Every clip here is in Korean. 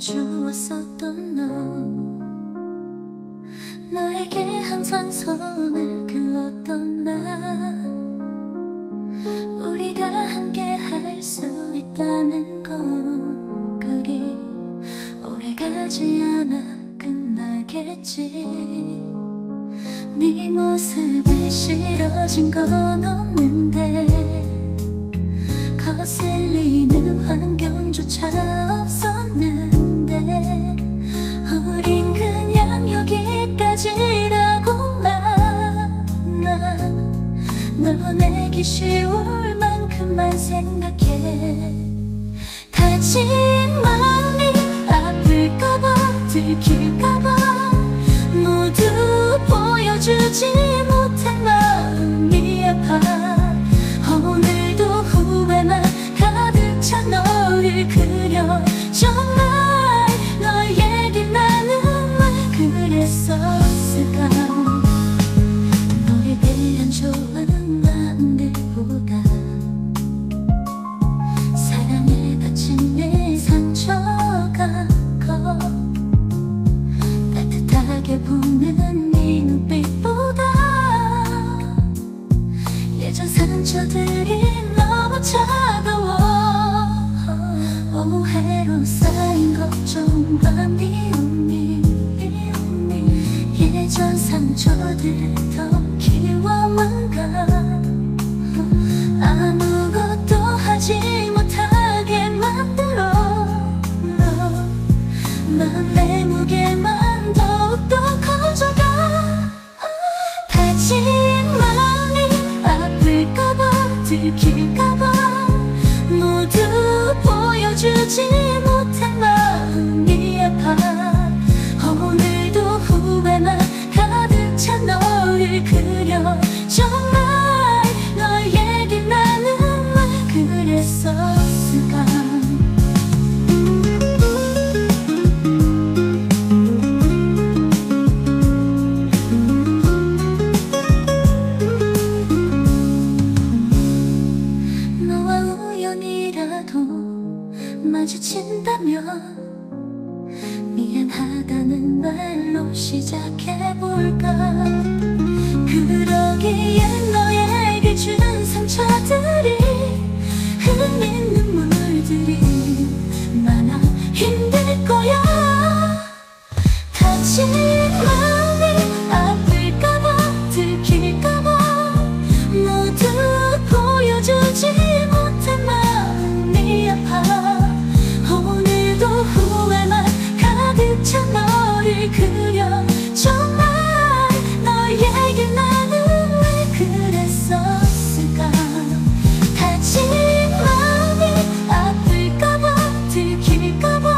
주었었던 너에게 항상 손을 그었던 나, 우리가 함께 할 수 있다는 건 그리 오래가지 않아 끝나겠지. 네 모습에 싫어진 건 없는데 거슬리는 환경조차 없었는데 우린 그냥 여기까지라고만. 널 보내기 쉬울 만큼만 생각해. 다친 마음이 아플까봐 들킬까봐 모두 보여주지 못한 마음이 아파. 오늘도 후회만 가득 찬 너를 그려. 정말 너에게 나는 왜 그랬었을까. 너에 대한 좋은 마음들보다 사랑에 갇힌 내 상처가 커. 따뜻하게 보는 네 눈빛보다 예전 상처들이 너무 차가워. 오해로 쌓인 걱정과 미움이 예전 상처들 더 키워만 가. 아무것도 하지 못하게 만들어. 내 무게만 더욱더 커져가. 다친 마음이 아플까봐 들킬까봐 모두 보여주지 못한 마음이 아파. 오늘도 후회만 가득 찬 너를 그려. 정말 너에게 나는 왜 그랬었을까. 마주친다면 미안하다는 말로 시작해볼까. 그러기엔 너에게 준 상처들이 흘린 눈물들이 많아 힘들 거야. 다친 마음이 아플까봐 들킬까봐 모두 보여주지 못한 마음이 아파. 오늘도 후회만 가득 찬 너를 그려. 정말 너에게 나는 왜 그랬었을까. 다친 마음이 아플까봐 들킬까봐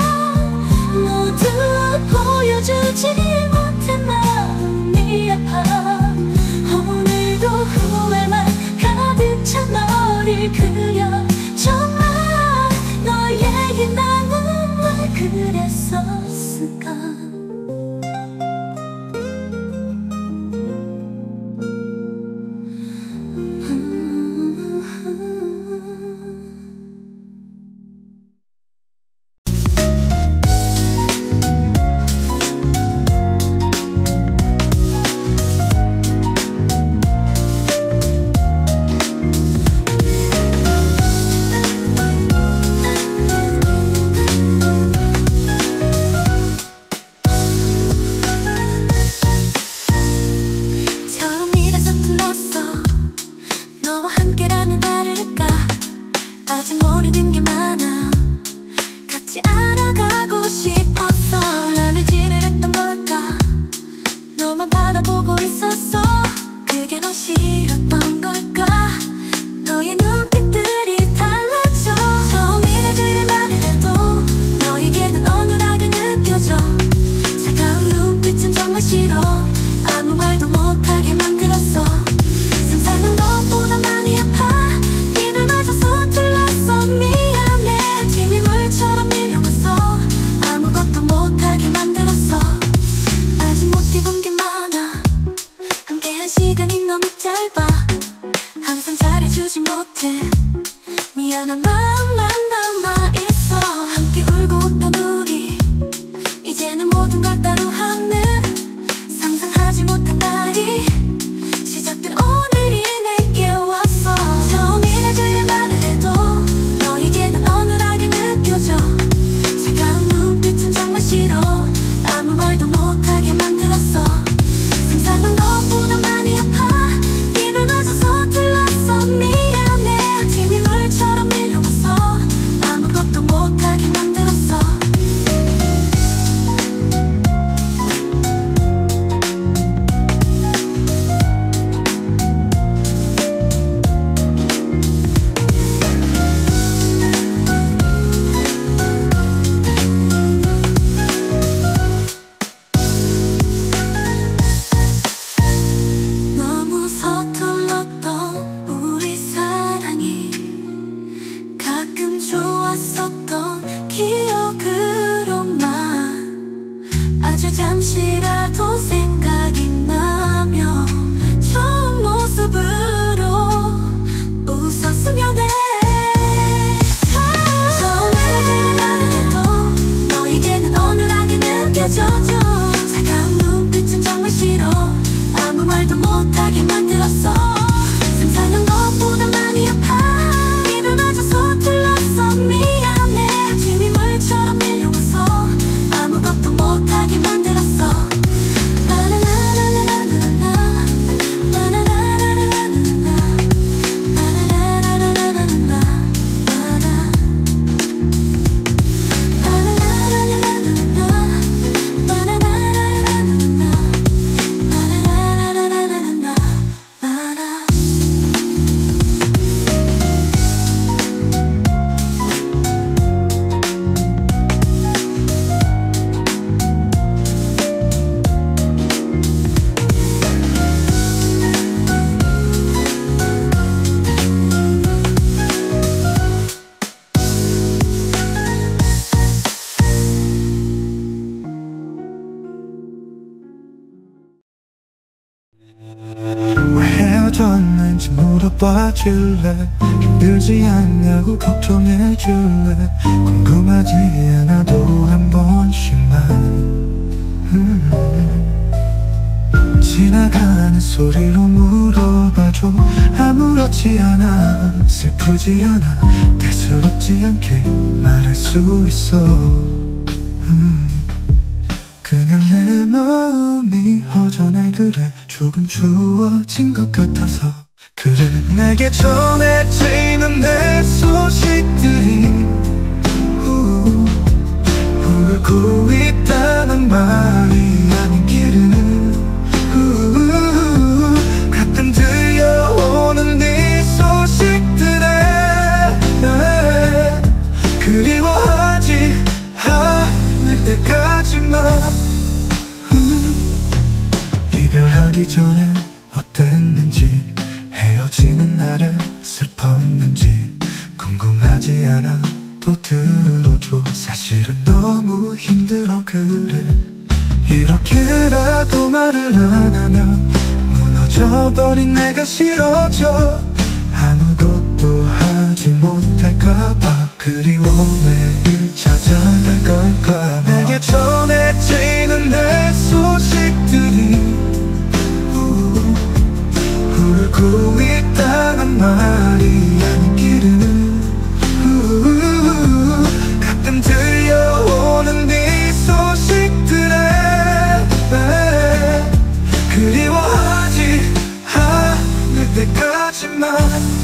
모두 보여주지 못한 마음이 아파. 오늘도 후회만 가득 찬 너를 그려. 정말 너에게 나는 왜 그랬었을까. 잠시라도 생각이 나며 좋은 모습으로 웃었으면 해. 서운해지는 나는 해도 너에게는 어눌하게 느껴져. 차가운 눈빛은 정말 싫어. 아무 말도 못하게 만들었어. 상상한 것보다 많이 아파. 입을 마저 서툴렀어. 미안해. 아침이 물처럼 밀려와서 아무것도 못하게 만들었어. 왜 헤어졌는지 물어봐줄래? 힘들지 않냐고 걱정해줄래? 궁금하지 않아도 한 번씩만 지나가는 소리로 물어봐줘. 아무렇지 않아, 슬프지 않아, 대수롭지 않게 말할 수 있어. 그냥 내 마음이 허전해. 그래, 조금 추워진 것 같아서 그래. 내게 전해지는 내 소식들이 울고 있다는 말이 아닌 길은 가끔 들려오는 네 소식들에 그리워하지 않을 때까지만 이별하기 전에 어땠는지, 헤어지는 날에 슬펐는지 궁금하지 않아 또 들어줘. 사실은 너무 힘들어. 그래, 이렇게라도 말을 안 하면 무너져버린 내가 싫어져. 아무것도 하지 못할까봐 그리워. 매일 찾아갈 걸까. 내게 전해지는 내 소식들이 울고 있다는 말이 아닌 길은 가끔 들려오는 네 소식들에 그리워하지 않을 때까지만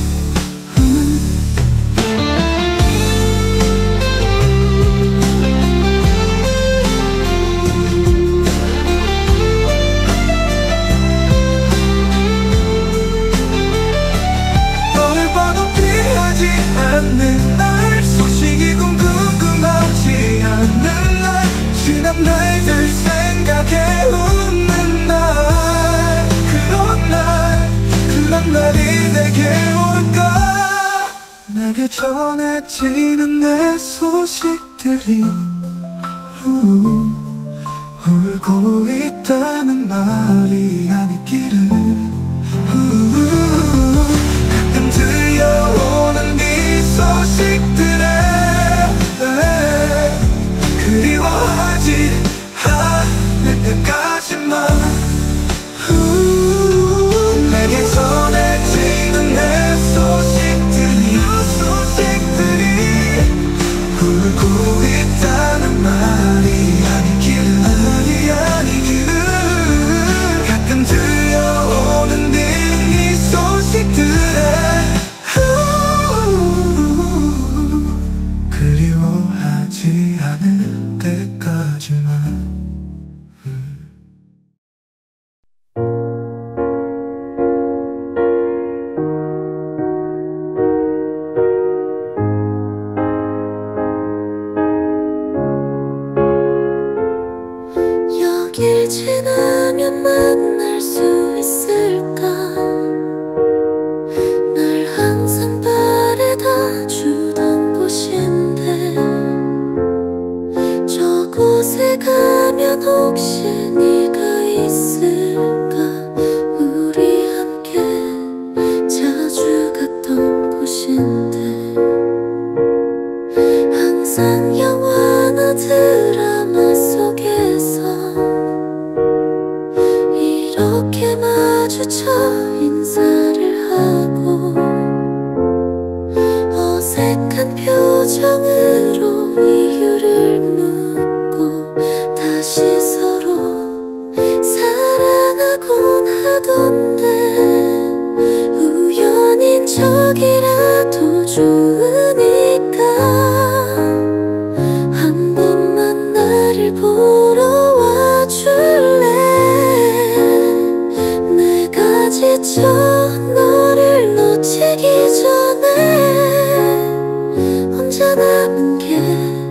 않는 날, 소식이 궁금하지 않는 날, 지난 날들 생각해 웃는 날, 그런 날이 내게 올까. 내게 전해지는 내 소식들이 울고 있다는 말이 아닌 길은 가끔 들려오는 네 소식들에 그리워하지 않을 때까지만 내게 전해지는 내 소식들이 울고 있다는 말이 아닌 길은 가끔 들려오는 네 소식들에 그리워하지 않을 때까지만 여길 지나면 만날 수 있을까. 날 항상 바래다 주던 곳인데 저곳 그곳에 가면 혹시 네가 있을까? 우리 함께 자주 갔던 곳인데 항상 영화나 드라마 속에서 이렇게 마주쳐 인사를 하고 어색한 표정으로 이유를 묻고 다시 서로 사랑하곤 하던데 우연인 척이라도 좋으니까 한 번만 나를 보러 와줄래? 내가 지쳐 너를 놓치기 전에 혼자 남은 게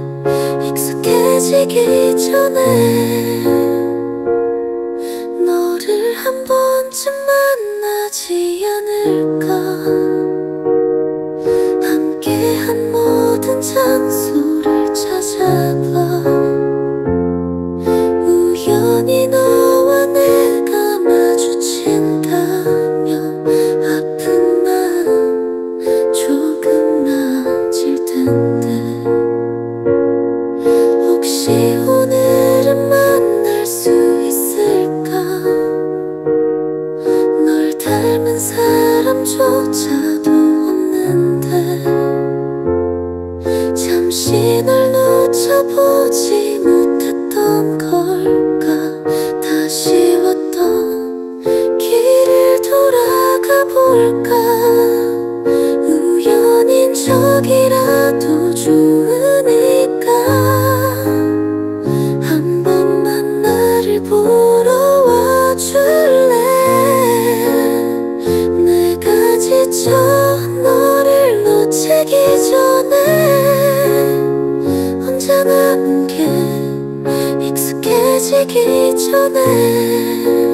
익숙해지기 전에 너를 한 번쯤 만나지 않을까? 함께한 모든 장소를 찾아봐 우연히 너와 내가 마주친다면 아픈 마음 조금 나아질 텐데 혹시 오늘은 만날 수 있을까? 널 닮은 사람조차도 없는데 잠시 널 놓쳐보지 못했던 걸까? 다시 왔던 길을 돌아가 볼까? 우연인 척이라도 좋으니까 한 번만 나를 보러 와줄래? 내가 지쳐 너를 놓치기 전에 혼자 남은 게 익숙해지기 전에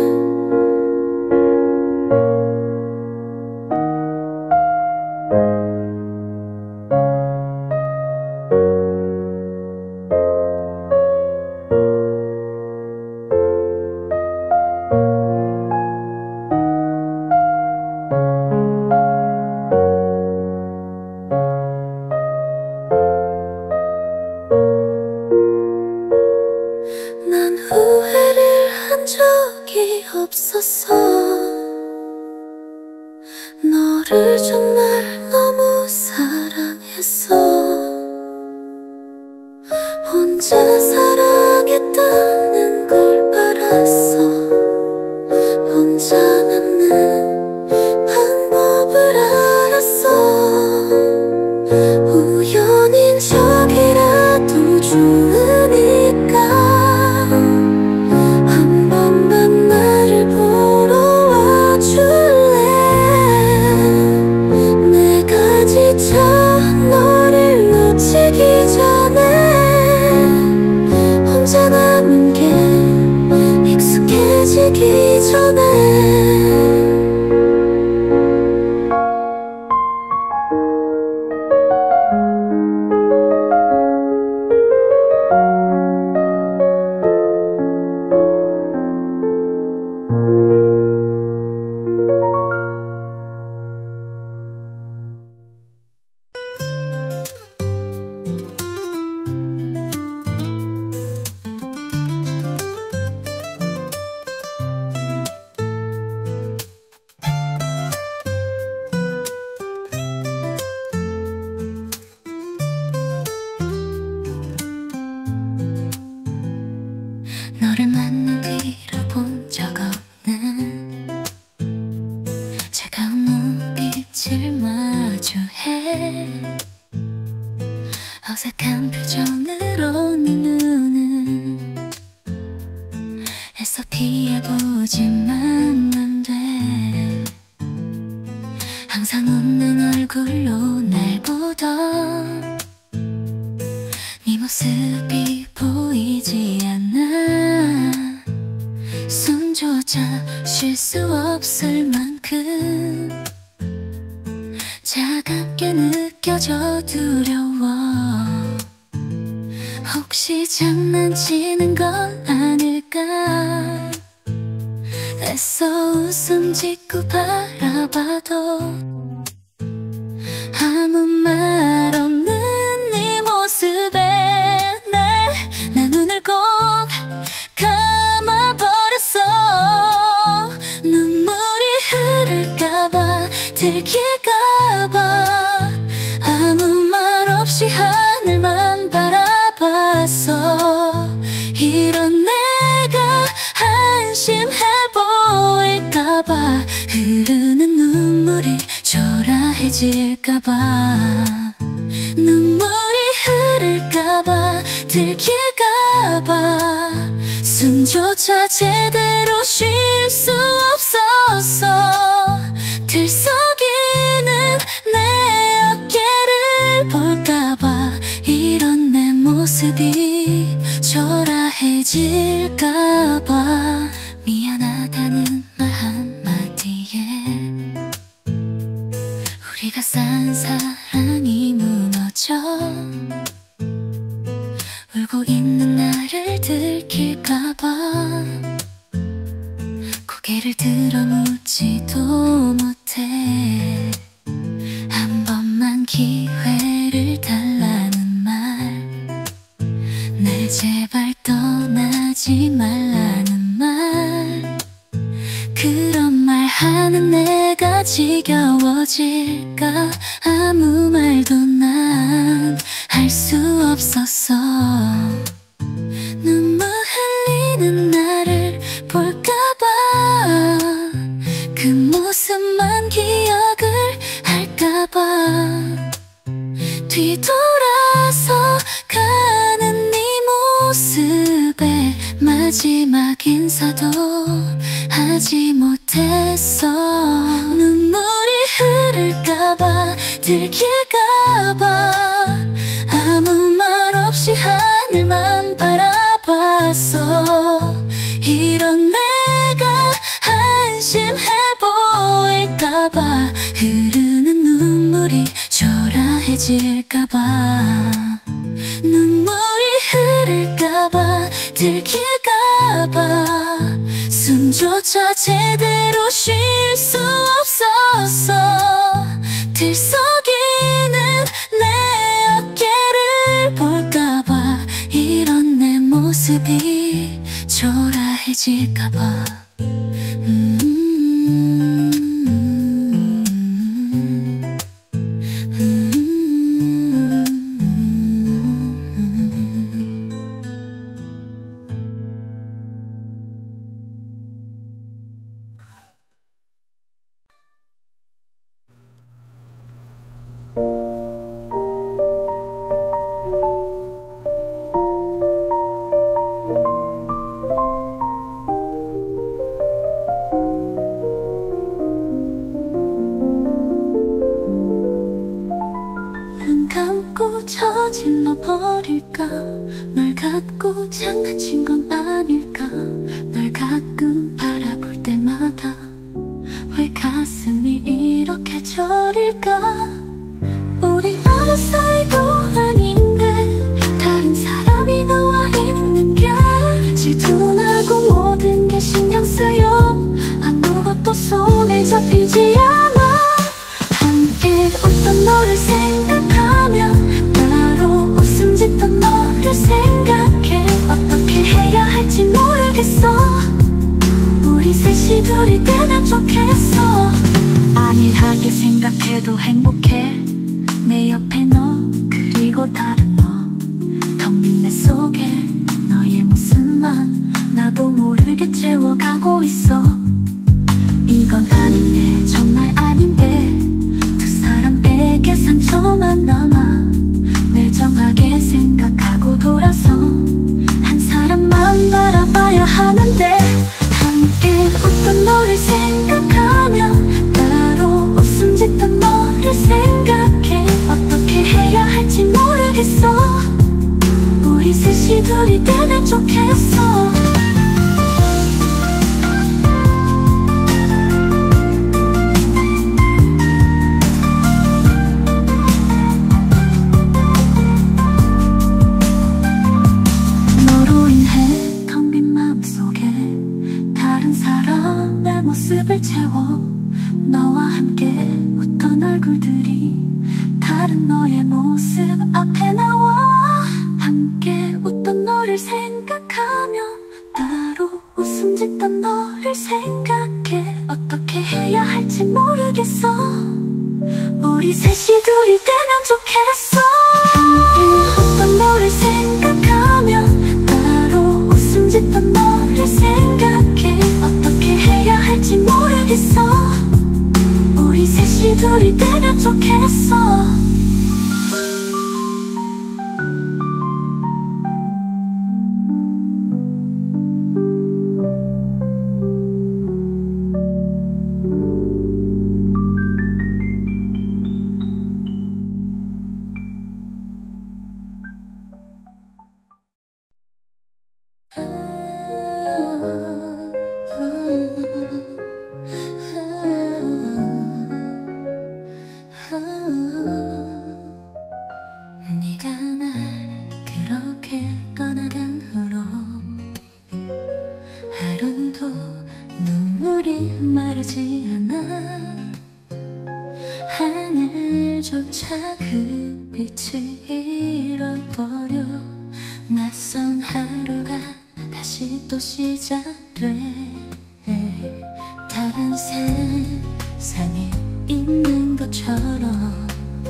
난 후회를 한 적이 없었어 너를 정말 너무 사랑했어 혼자 사랑했다는 걸 알았어 혼자 남는 방법을 알았어 우연인 척이라도 좋으니까 한 번만 나를 보러 와줄래? 내가 지쳐 너를 놓치기 전에 혼자 남은 게 익숙해지기 전에 너를 만난 뒤로 본 적 없는 차가운 눈빛을 마주해 어색한 표정으로 네 눈은 애써 피해보지만 안 돼 항상 웃는 얼굴로 날 보던 네 모습이 보이지 않아 숨조차 쉴 수 없을 만큼 차갑게 느껴져 두려워 혹시 혹시 장난치는 건 아닐까 애써 웃음 짓고 바라봐도 아무 말 없는 네 모습에 내 눈을 꼭 감아버렸어. 눈물이 흐를까봐 들킬까봐 아무 말 없이 하늘만 바라봤어. 이런 내가 한심해 보일까봐 흐르는 눈물이 초라해질까봐 눈물이 흐를까봐 들킬까봐 숨조차 제대로 쉴 수 없었어. 들썩이는 내 어깨를 볼까봐 이런 내 모습이 초라해질까봐 미안하다는 말 한마디에 우리가 쌓은 사랑이 무너져 울고 있는 나를 들킬까봐 고개를 들어 묻지도 못해. 한 번만 기회를 달라는 말, 날 제발 떠나지 말라는 말. 그런 말 하는 내가 지겨워질까 아무 말도 난 할 수 없었어. 눈물 흘리는 나를 볼까봐 그 모습만 기억을 할까봐 뒤돌아서 가는 네 모습에 마지막 인사도 하지 못했어. 눈물이 흐를까봐 들킬까봐 아무 말 없이 하늘만 바라봤어. 이런 내가 한심해 보일까봐 흐르는 눈물이 초라해질까봐 눈물이 흐를까봐 들킬까봐 숨조차 제대로 쉴 수 없었어. 들썩이는 내 어깨를 볼까봐 이런 내 모습이 초라해질까봐 저질러 버릴까. 널 갖고 장난친 건 아닐까. 널 가끔 바라볼 때마다 왜 가슴이 이렇게 저릴까. 우리 아는 사이도 아닌데 다른 사람이 너와 있는 게 질투나고 모든 게 신경 쓰여 아무것도 손에 잡히지 않아. 함께 웃던 너를 생각하면 웃음 짓던 너를 생각해. 어떻게 해야 할지 모르겠어. 우리 셋이 둘이 되면 좋겠어. 안일하게 생각해도 행복해. 내 옆에 너 그리고 다른 너 텅 빈 내 속에 너의 모습만 나도 모르게 채워가고 있어. 이건 아닌데 정말 아닌데 두 사람에게 상처만 남아. 매정하게 생각하고 돌아서 한 사람만 바라봐야 하는데 함께 웃던 너를 생각하면 따로 웃음 짓던 너를 생각해. 어떻게 해야 할지 모르겠어. 우리 셋이 둘이 되면 좋겠어. 짓던 너를 생각해. 어떻게 해야 할지 모르겠어. 우리 셋이 둘이 되면 좋겠어. 어떤 너를 생각하며 따로 웃음 짓던 너를 생각해. 어떻게 해야 할지 모르겠어. 우리 셋이 둘이 되면 좋겠어. 네가 날 그렇게 떠나간 후로 하루도 눈물이 마르지 않아. 하늘조차 그 빛을 잃어버려. 낯선 하루가 다시 또 시작돼. 다른 세상에 있는 것처럼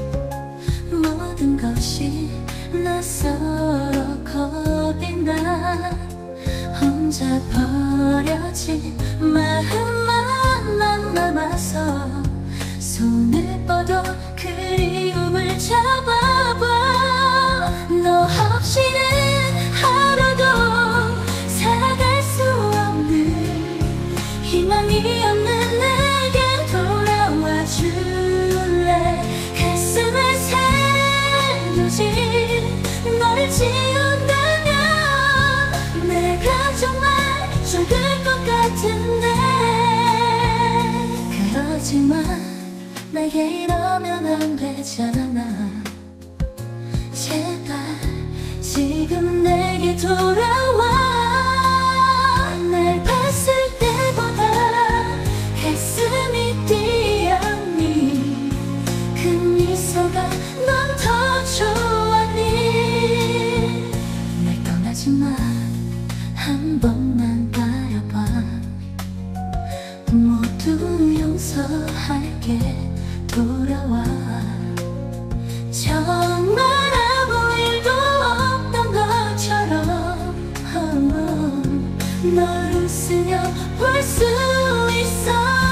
모든 것이 낯설어 겁이 나. 혼자 버려진 마음만 남아서 손을 뻗어 그리움을 잡아봐. 너 없이는 하루도 살아갈 수 없는 희망이 없는 내게 돌아와 줄래. 가슴을 새겨진 너를 지운다면 내가 정말 죽을 것 같은데. 그러지만 내게 이러면 안 되잖아. 제발 지금 내게 돌아와. 날 봤을 때보다 가슴이 뛰었니. 그 미소가 넌 더 좋았니. 날 떠나지 마. 한 번만 바라봐. 모두 용서할게. 돌아와. 정말 아무 일도 없던 것처럼 널 웃으며 볼 수 있어.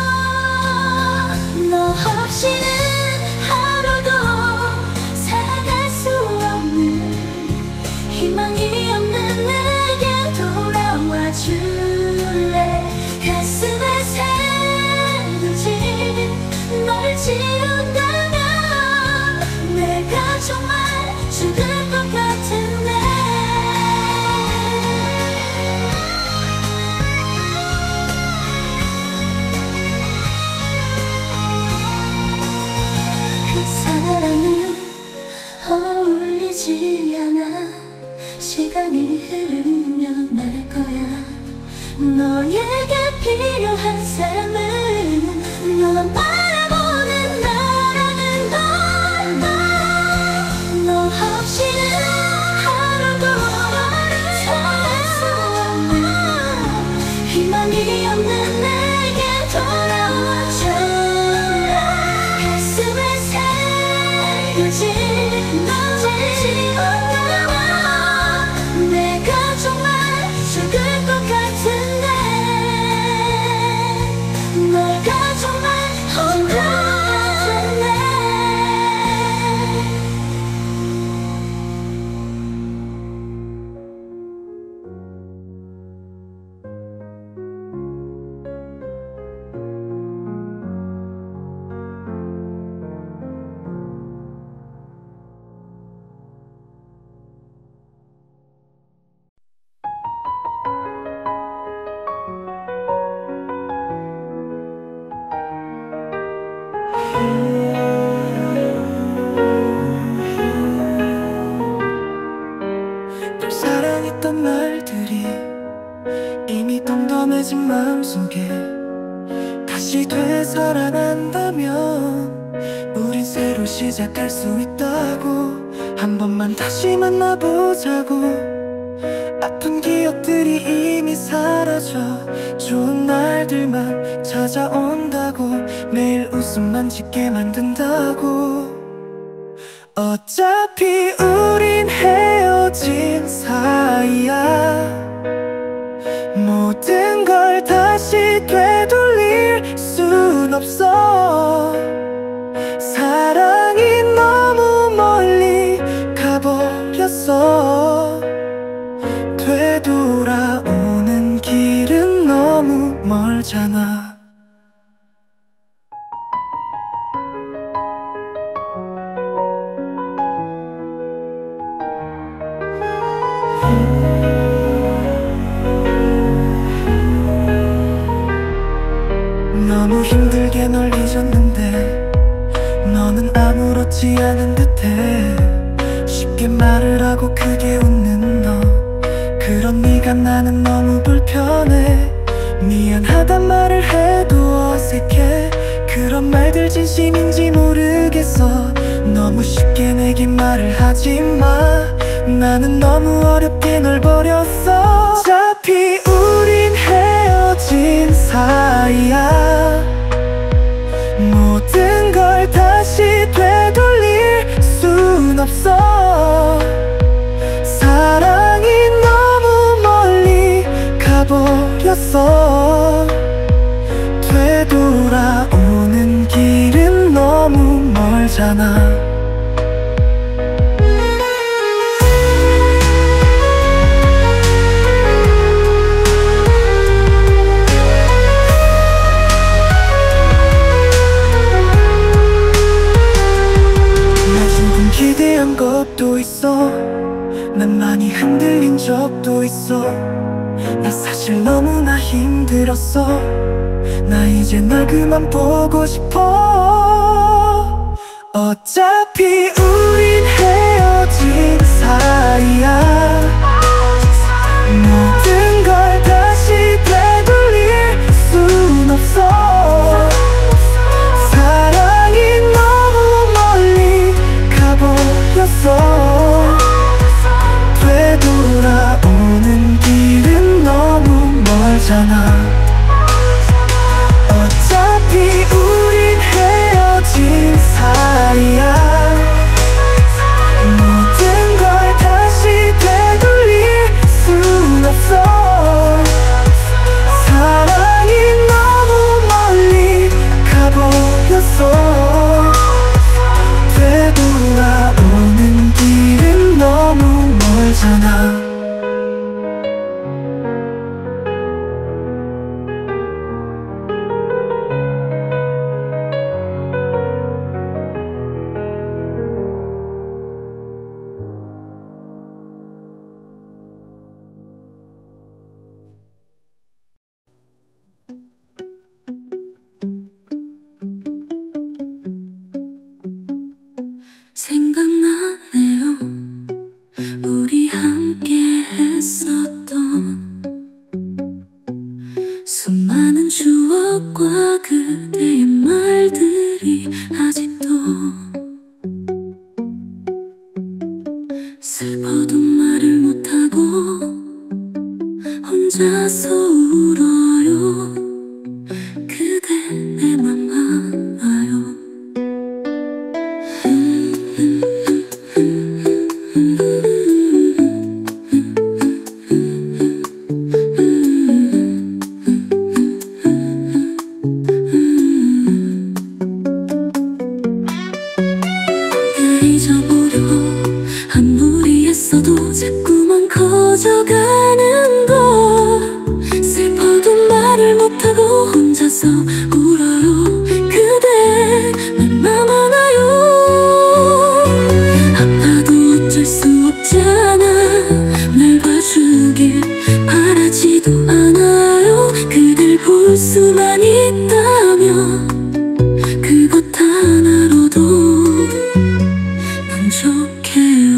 너 없이는 하루도 살아갈 수 없는 희망이 없는 내게 돌아와 줄래. 가슴에 새겨진 널 지운다면 내가 정말 죽을 것 같은데. 그 사랑은 어울리지 않아. 시간이 흐르면 날 거야. 너에게 필요한 삶은 너만 바라보는 나라는 걸. 너 없이는 하루도 살아갈 수 없는 희망이 없는 내게 돌아와 줄래. 가슴에 새겨진 너를 지운다면 내가 정말 죽을 것 같은데. 내가 정말 죽을 것 같은데. 널 사랑했던 말들이 이미 덤덤해진 마음속에 다시 되살아난다면 우린 새로 시작할 수 있다고. 한 번만 다시 만나보자고. 아픈 기억들이 이미 사라져 일들만 찾아온다고, 매일 웃음만 짓게 만든다고. 어차피 우린 헤어진 사이야. 모든 걸 다시 되돌릴 순 없어. 사랑이 너무 멀리 가버렸어. 되돌아오는 길은 너무 멀잖아. 너무 힘들게 널 잊었는데 너는 아무렇지 않은 듯해. 쉽게 말을 하고 크게 웃는 너, 그런 네가 나는 너무 불편해. 미안하단 말을 해도 어색해. 그런 말들 진심인지 모르겠어. 너무 쉽게 내게 말을 하지마. 나는 너무 어렵게 널 버렸어. 어차피 우린 헤어진 사이야. 모든 걸 다시 되돌릴 순 없어. 사랑이 너무 멀리 가버렸어. 되돌아오는 길은 너무 멀잖아. 기대한 것도 있어. 난 많이 흔들린 적도 있어. 나 사실 너무나 힘들었어. 나 이제 널 그만 보고 싶어. 어차피 우린 헤어진 사이야. 모든 걸 다시 되돌릴 순 없어. 사랑이 너무 멀리 가버렸어. 되돌아오는 길은 너무 멀잖아. 어차피 우린 헤어진 사이야. 모든 걸 다시 되돌릴 순 없어. 사랑이 너무 멀리 가버렸어. 되돌아오는 길은 너무 멀잖아. 생각나네요. 우리 함께 했었던 수많은 추억과 그대의 말들이 아직도 슬퍼도 말을 못하고 혼자서 울어요. 그대 내 맘 알아요. 잊어보려 한 무리했어도 자꾸만 커져가는 거. 슬퍼도 말을 못하고 혼자서 울어요. 그대 내 맘 알아요. 아파도 어쩔 수 없잖아. 날 봐주길 바라지도 않아요. 그댈 볼 수만 있다면 그것 하나로도 만족해요.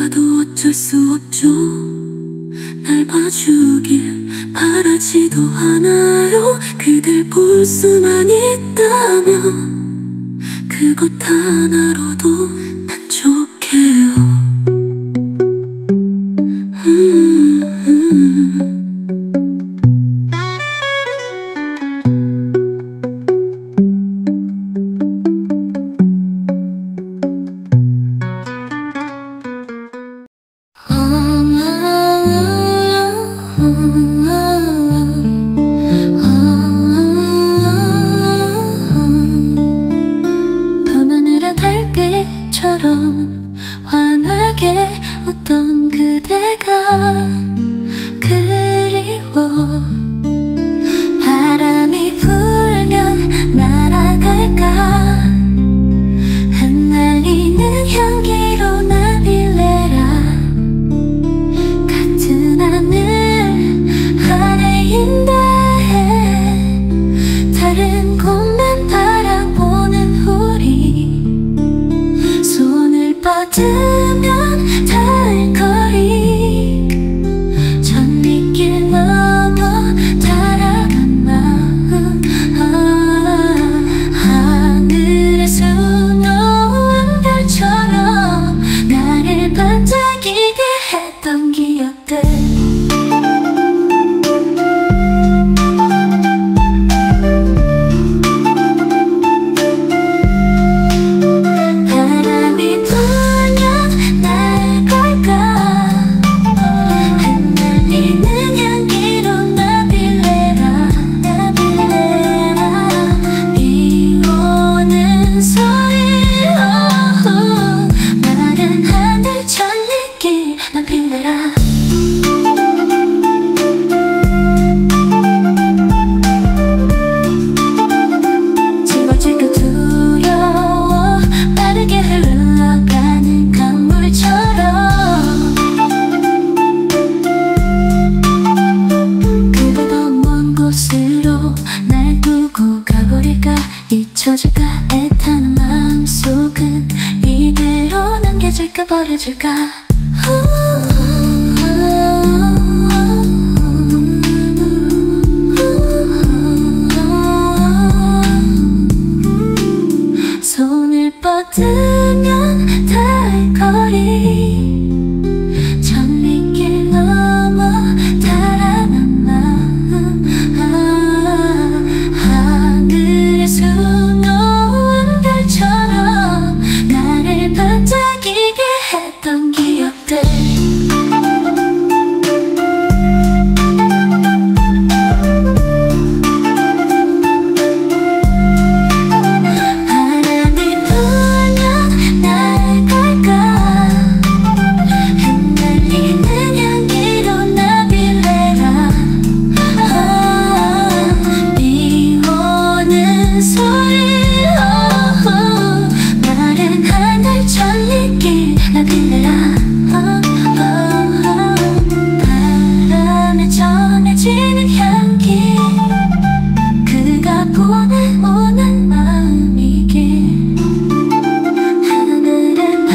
봐도 어쩔 수 없죠. 날 봐주길 바라지도 않아요. 그댈 볼 수만 있다면 그것 하나로도 만족해요. 밤하늘의 달빛처럼 환하게 웃던 그대가 그리워. 바람이 불면 날아갈까. 흩날리는 향기로 나빌래라. 같은 하늘 아래인데 다른 곳만 바라보는 우리. 손을 뻗으면 닿을 거리. 전리길 넘어 달아간 마음. 하늘에서 놓은 별처럼 나를 반짝이게 했던 기억들. 바람이 불면 날 걸까. 흩날리는 향기로 나빌래라. 비 오는 소리. 마른 하늘 전리길 나빌래라. 지워질까 두려워. 빠르게 흘러가는 강물처럼 그대 더 먼 곳으로 날 두고 가버릴까. 잊혀질까 애타는 마음속은 이대로 남겨질까 버려질까. 손을 뻗으면 닿을 거리. 전리길 넘어 달아난 마음. 하늘에서 놓은 별처럼 나를 반짝이게 했던 기억들. 바람이 불면 날 걸까. 흩날리는 향기로 나빌래라. 비 오는 소리. 마른 하늘 전리길 나빌래라. 바람에 전해지는 향기. 그가 보내오는 마음이길. 하늘에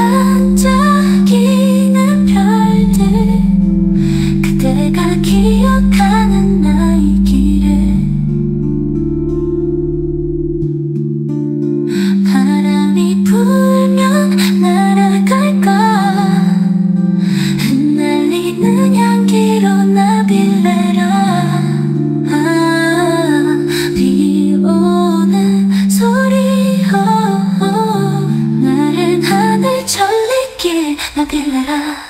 반짝이는 별들. 그대가 기억하는 나의 길을. 바람이 불면 날아갈까. 흩날리는 향기로 나빌래라. 비 오는 소리. 마른 하늘 전리길 나빌래라.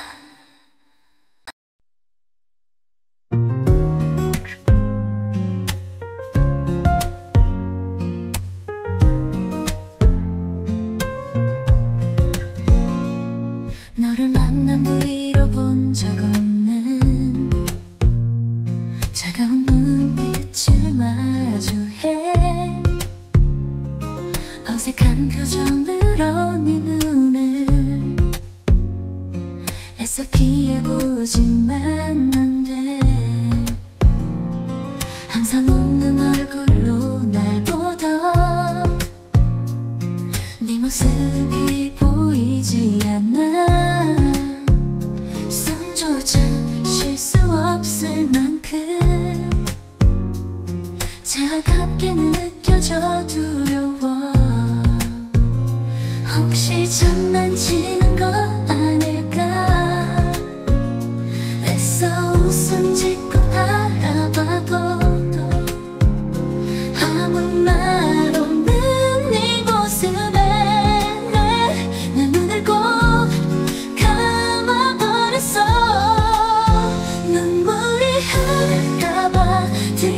너를 만난 후이로 본 적 없는 차가운 눈빛을 마주해. 어색한 표정으로 네 눈을 애써 피해보지만 안 돼. 항상 웃는 얼굴로 날 보던 네 모습이 보이지 않아.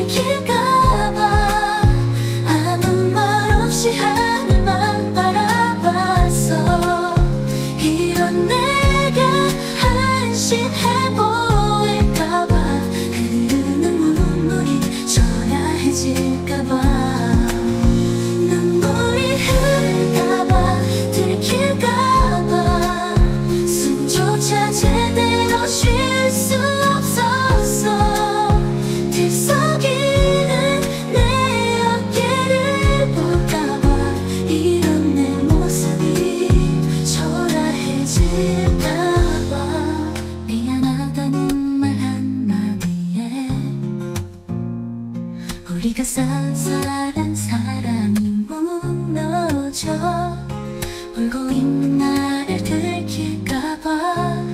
들킬까봐 아무 말 없이 하늘만 바라봤어. 이런 내가 한심해 보일까봐 흐르는 눈물이 초라해질까봐 눈물이 흐를까봐 들킬까봐 숨조차 제대로 쉴 수 없었어. 들썩이는 내 어깨를 볼까봐 이런 내 모습이 초라해질까봐 미안하다는 말 한마디에 우리가 쌀쌀한 사랑이 무너져 울고 있는 나를 들킬까봐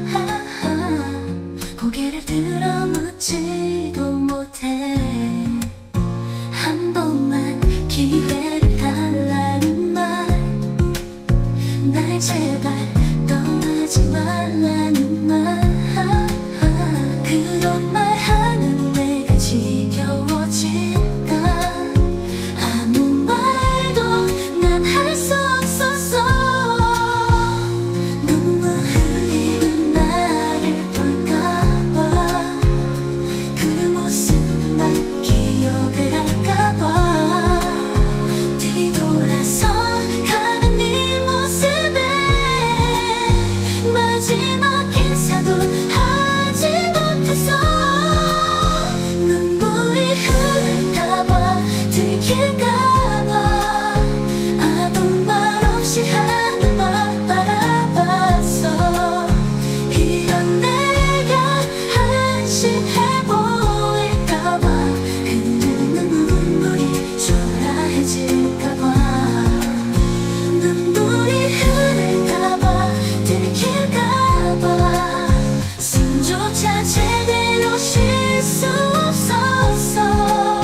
고개를 들어 묻지도 못해. 한 번만 기회를 달라는 말, 날 제발 떠나지 말라는 말. 그런 말 하는 내가 지겨워진다. 아무 말도 난 할 수 없었어. 눈물 흘리는 나를 볼까봐 그 모습만 기억을 할까봐 뒤돌아서 가는 네 모습에 마지막 인사도 하지 못했어. 눈물이 흐를까봐 들킬까봐 아무 말 없이 하늘만 바라봤어. 이런 내가 한심해 보일까봐 흐르는 눈물이 초라해질까봐 눈물이 흐를까봐 들킬까봐 숨조차 제대로 쉴 수 없었어.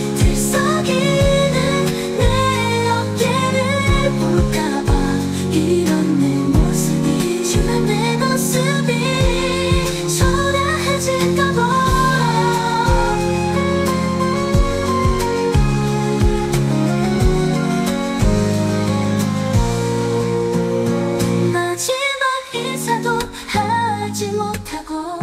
들썩이는 내 어깨를 볼까봐 이런 내 모습이 지난 내 모습이 초라해질까봐 마지막 인사도 하지 못하고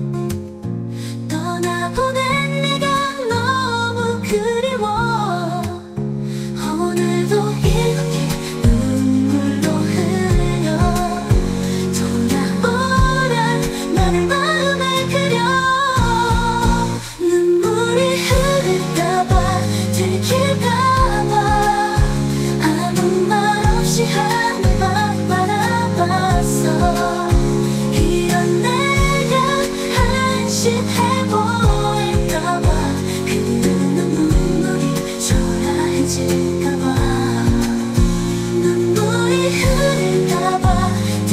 떠나보낸 네가 너무 그리워. 오늘도 이렇게 눈물로 흘려 돌아오란 나의 마음을 그려. 눈물이 흐를까봐 들킬까봐 아무 말 없이 하늘만 바라봤어. 이런 내가 한심해 보일까봐 흐르는 눈물이 초라해질까봐 눈물이 흐를까봐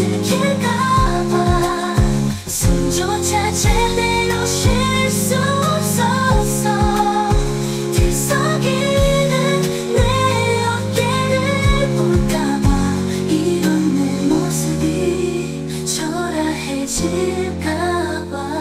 들킬까봐 숨조차 제대로 쉴 수 없었어. 들썩이는 내 어깨를 볼까봐 이런 내 모습이 초라해질까봐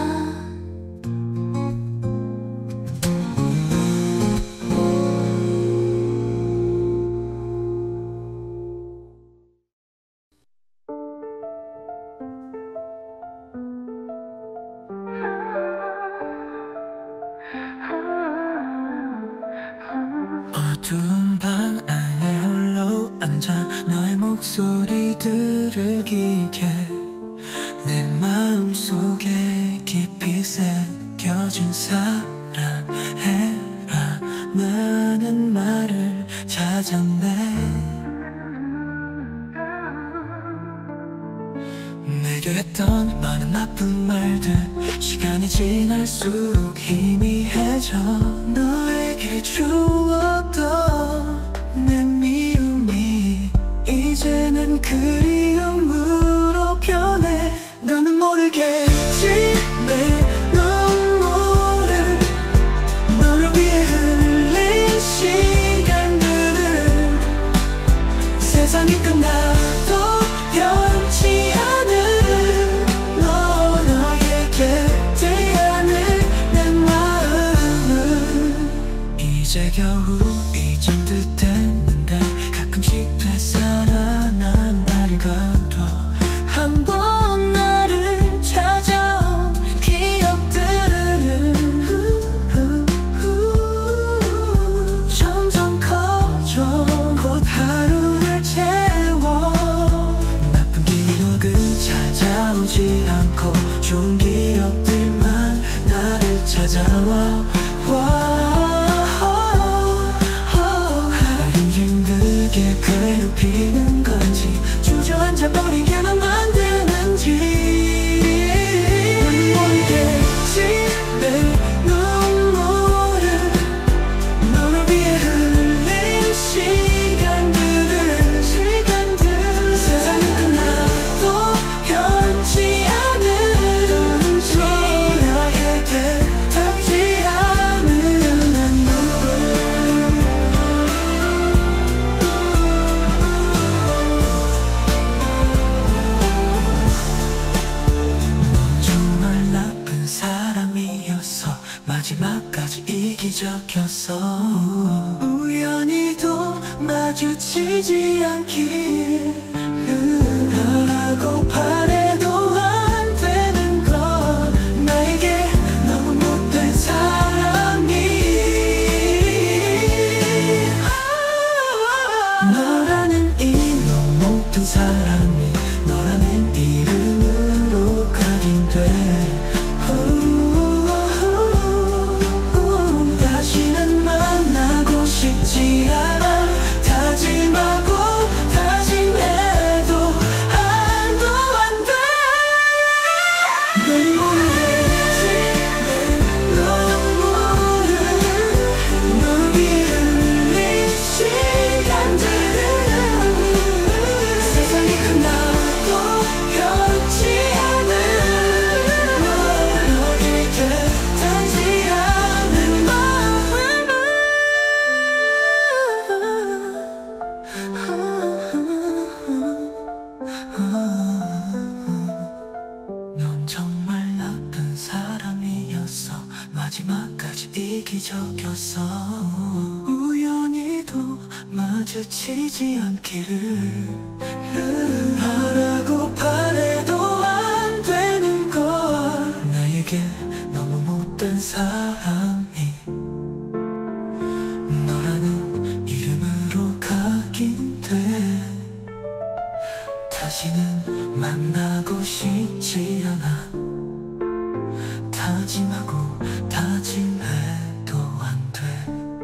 어두운 방 안에 홀로 앉아 너의 목소리 들으기에 내 마음속에 깊이 새겨진 사랑해라 많은 말을 찾았네. 내게 했던 많은 나쁜 말들 시간이 지날수록 희미해져. 너에게 주었던 내 미움이 이제는 그리움으로 변해. 너는 모르겠지 내 눈물을 너를 위해 흘린 시간들을 세상이 끝나도 변치 않은 너에게 대하는 내 마음을 겨우 잊은 듯 했는데 가끔씩 되살아난 날이 가도 한 번 나를 찾아온 기억들은 점점 커져 곧 하루를 채워 나쁜 기억은 찾아오지 않고 좋은 기억들만 나를 찾아와 나를 힘들게 괴롭히는 건지 주저앉아 버리게만 만드는지 난 모르겠지 내 눈물을 너를 위해 흘린 시간들 세상이 끝나도 변치 않은 나에게 닿지 않은 난 정말 나쁜 사람이었어 마지막까지 이기적이었어 우연히도 마주치지 않길 하라고 바래도 안 되는 건 나에게 너무 못된 사람이 너라는 이놈 못된 사람이 너라는 이름으로 각인돼 다시는 만나고 싶지 않아 다짐하고 다짐해도 안도 안 돼 널 모르겠지 내 눈물을 널 위해 흘린 시간들은 세상이 끝나도 변치 않은 너에게 닿지 않은 넌 정말 나쁜 사람이었어 마지막까지 이기적이었어 우연히도 마주치지 않기를 하라고 바래도 안 되는 걸 나에게 너무 못된 사람이 너라는 이름으로 각인돼 다시는 만나고 싶지 않아 다짐하고 다짐해도 안 돼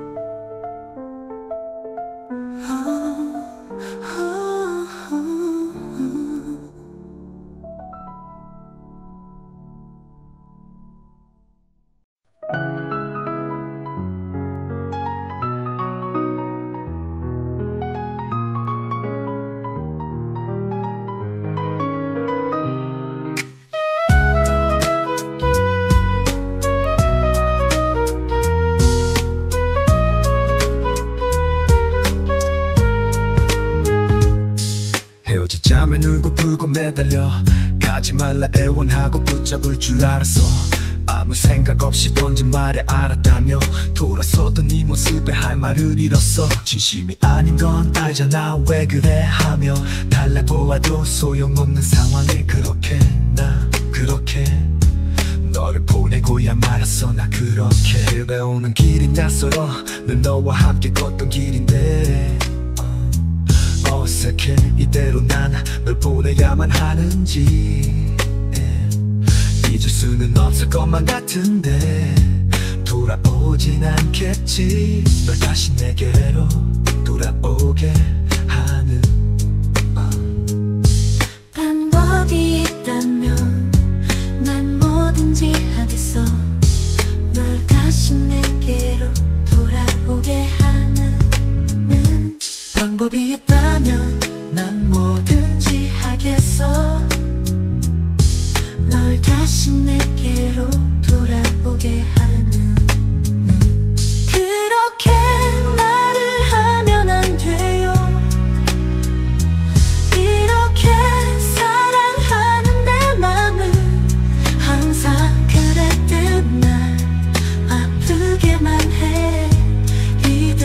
헤어지자면 울고불고 매달려 가지 말라 애원하고 붙잡을 줄 알았어 아무 생각 없이 던진 말에 알았다며 돌아서던 네 모습에 할 말을 잃었어 진심이 아닌 건 알잖아 왜 그래 하며 달래보아도 소용없는 상황에 그렇게 너를 보내고야 말았어 나 그렇게 흘러오는 길이 낯설어 늘 너와 함께 걷던 길인데 어색해 이대로 난 널 보내야만 하는지 잊을 수는 없을 것만 같은데 돌아오진 않겠지 널 다시 내게로 돌아오게 하는 방법이 있다면 난 뭐든지 하겠어 널 다시 내게로 돌아오게 하는 방법이 있다면 난 뭐든지 하겠어 널 다시 내게로 돌아오게 하는 그렇게 말을 하면 안 돼요 이렇게 사랑하는 내 맘은 항상 그랬듯 날 아프게만 해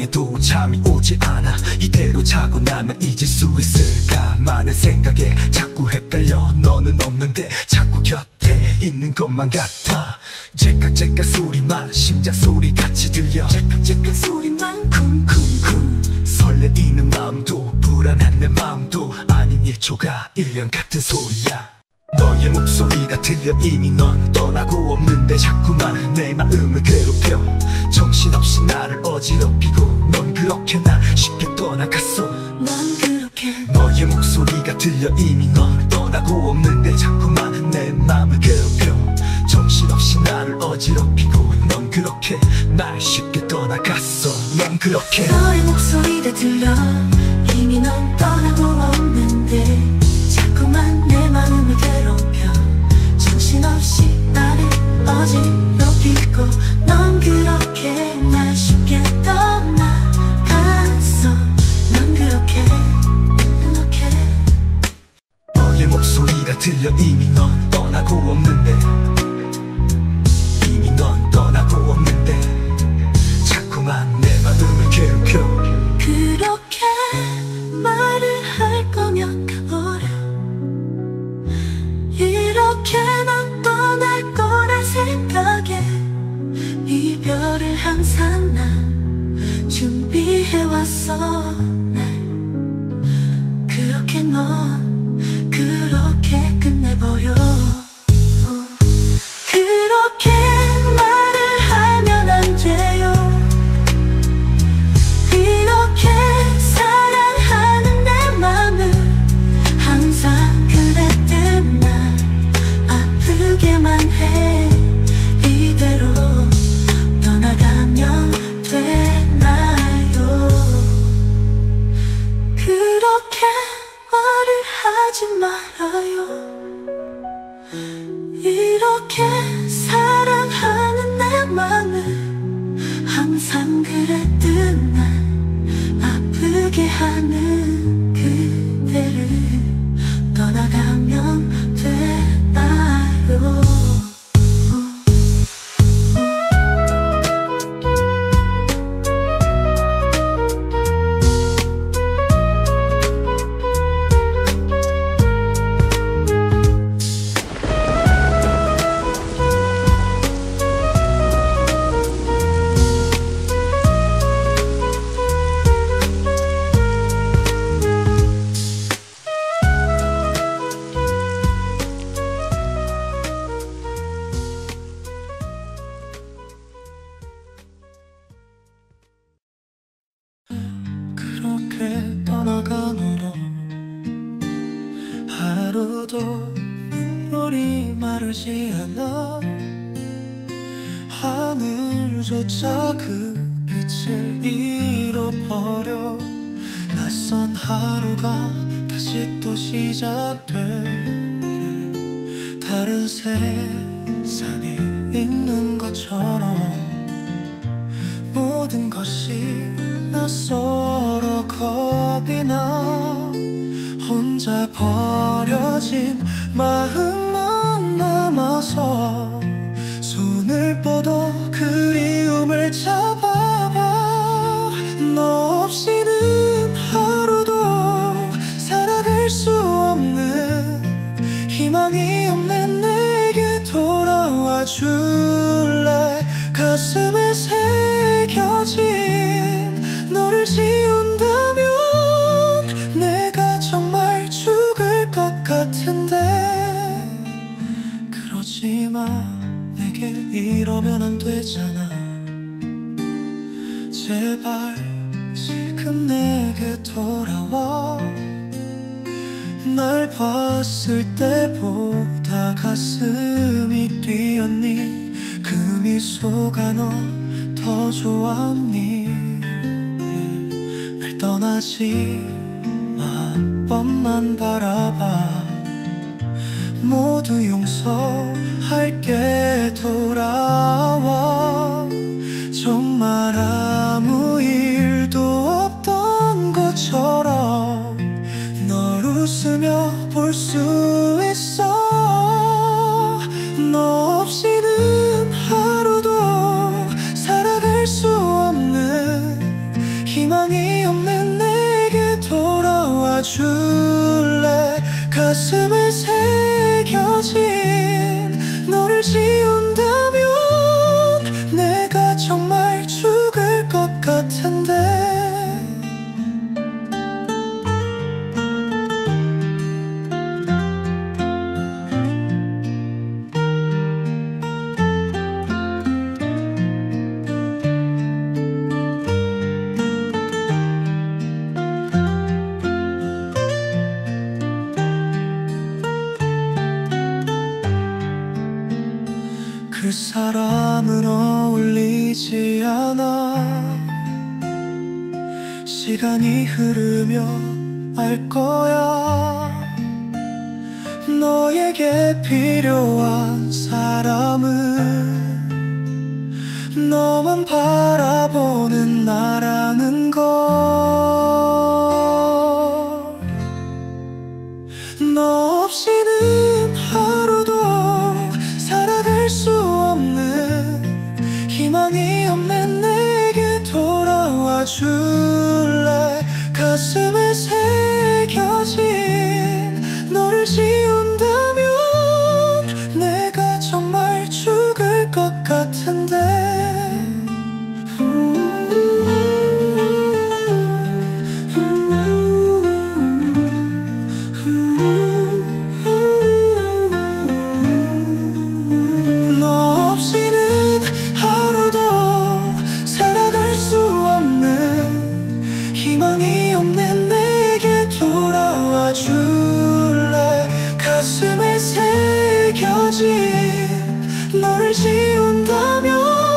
걱정해도 잠이 오지 않아. 이대로 자고 나면 잊을 수 있을까 많은 생각에 자꾸 헷갈려. 너는 없는데 자꾸 곁에 있는 것만 같아. 째깍째깍 소리만 심장 소리 같이 들려. 째깍째깍 소리만 쿵쿵쿵. 설레이는 마음도 불안한 내 마음도 아닌 1초가 1년 같은 소리야. 너의 목소리가 들려. 이미 넌 떠나고 없는데 자꾸만 내 마음을 괴롭혀. 정신없이 나를 어지럽히고 넌 그렇게 날 쉽게 떠나갔어. 넌 그렇게 너의 목소리가 들려. 이미 넌 떠나고 없는데 자꾸만 내 마음을 괴롭혀. 정신없이 나를 어지럽히고 넌 그렇게 날 쉽게 떠나갔어. 넌 그렇게 너의 목소리가 들려. 이미 넌 떠나고 없는데 자꾸만 내 마음을 괴롭혀. 정신없이 나를 어지럽히고 넌 그렇게 날 쉽게 떠나갔어. 넌 그렇게 너의 목소리가 들려. 이미 넌 떠나고 없는데 이미 넌 떠나고 없는데 자꾸만 내 마음을 괴롭혀. 그렇게 말을 할 거면 가버려. 이렇게 넌 떠날 거란 생각에 이별을 항상 난 준비해왔어. 날 그렇게 넌 그렇게 끝내버려. 그렇게 말을 하면 안 돼요. 이렇게 사랑하는 내 맘을 항상 그랬듯 날 아프게만 해. 이대로 떠나가면 되나요? 그렇게 말을 하지 말아요. 이렇게 사랑하는 내 맘을 항상 그랬듯 날 아프게 하는 그대를 떠나가면 되나요? 그렇게 떠나가느라 하루도 눈물이 마르지 않아. 하늘조차 그 빛을 잃어버려. 낯선 하루가 다시 또 시작돼. 다른 세상에 있는 것처럼 모든 것이 낯설어 겁이 나. 혼자 버려진 마음만 남아서 손을 뻗어 그리움을 잡아봐. 너 없이는 하루도 살아갈 수 없는 희망이 없는 내게 돌아와 줄래. 가슴에 새겨진 너를 지운다면 내가 정말 죽을 것 같은데. 그러지 마. 내게 이러면 안 되잖아. 제발 지금 내게 돌아와. 날 봤을 때보다 가슴이 뛰었니. 그 미소가 넌 더 좋았니. 날 떠나지 마. 한 번만 바라봐. 모두 용서할게. 돌아와. 정말 아무 일도 없던 것처럼 널 웃으며 볼 수 있어. 너 없이는 하루도 살아갈 수 없는 희망이 없는 내게 돌아와 줄래. 가슴에 새겨진 너를 지운다면 내가 정말 죽을 것 같은데. 그 사람은 어울리지 않아. 시간이 흐르면 알 거야. 너에게 필요한 사람은 너만 바라보는 나라는 걸. 너 없이는 하루도 살아갈 수 없는 희망이 없는 내게 돌아와 줄래. 가슴에 새겨진 너를 지운다면 내가 정말 죽을 것 같은데. 희망이 없는 내게 돌아와 줄래. 가슴에 새겨진 너를 지운다면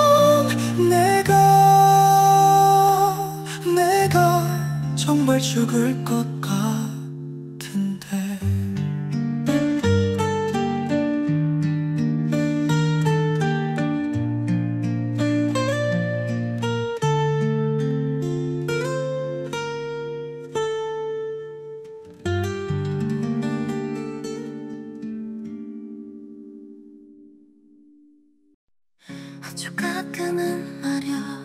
내가 정말 죽을 것 같은데. 아주 가끔은 말야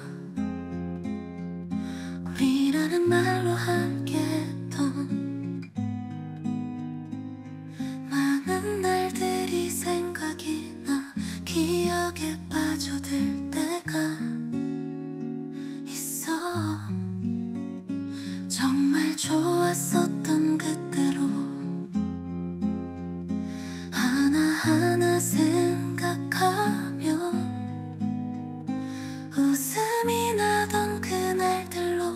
우리라는 말로 함께했던 많은 날들이 생각이 나. 기억에 빠져들 때가 있어. 정말 좋았었던 그때로 하나하나 생각하며 웃음이 나던 그날들로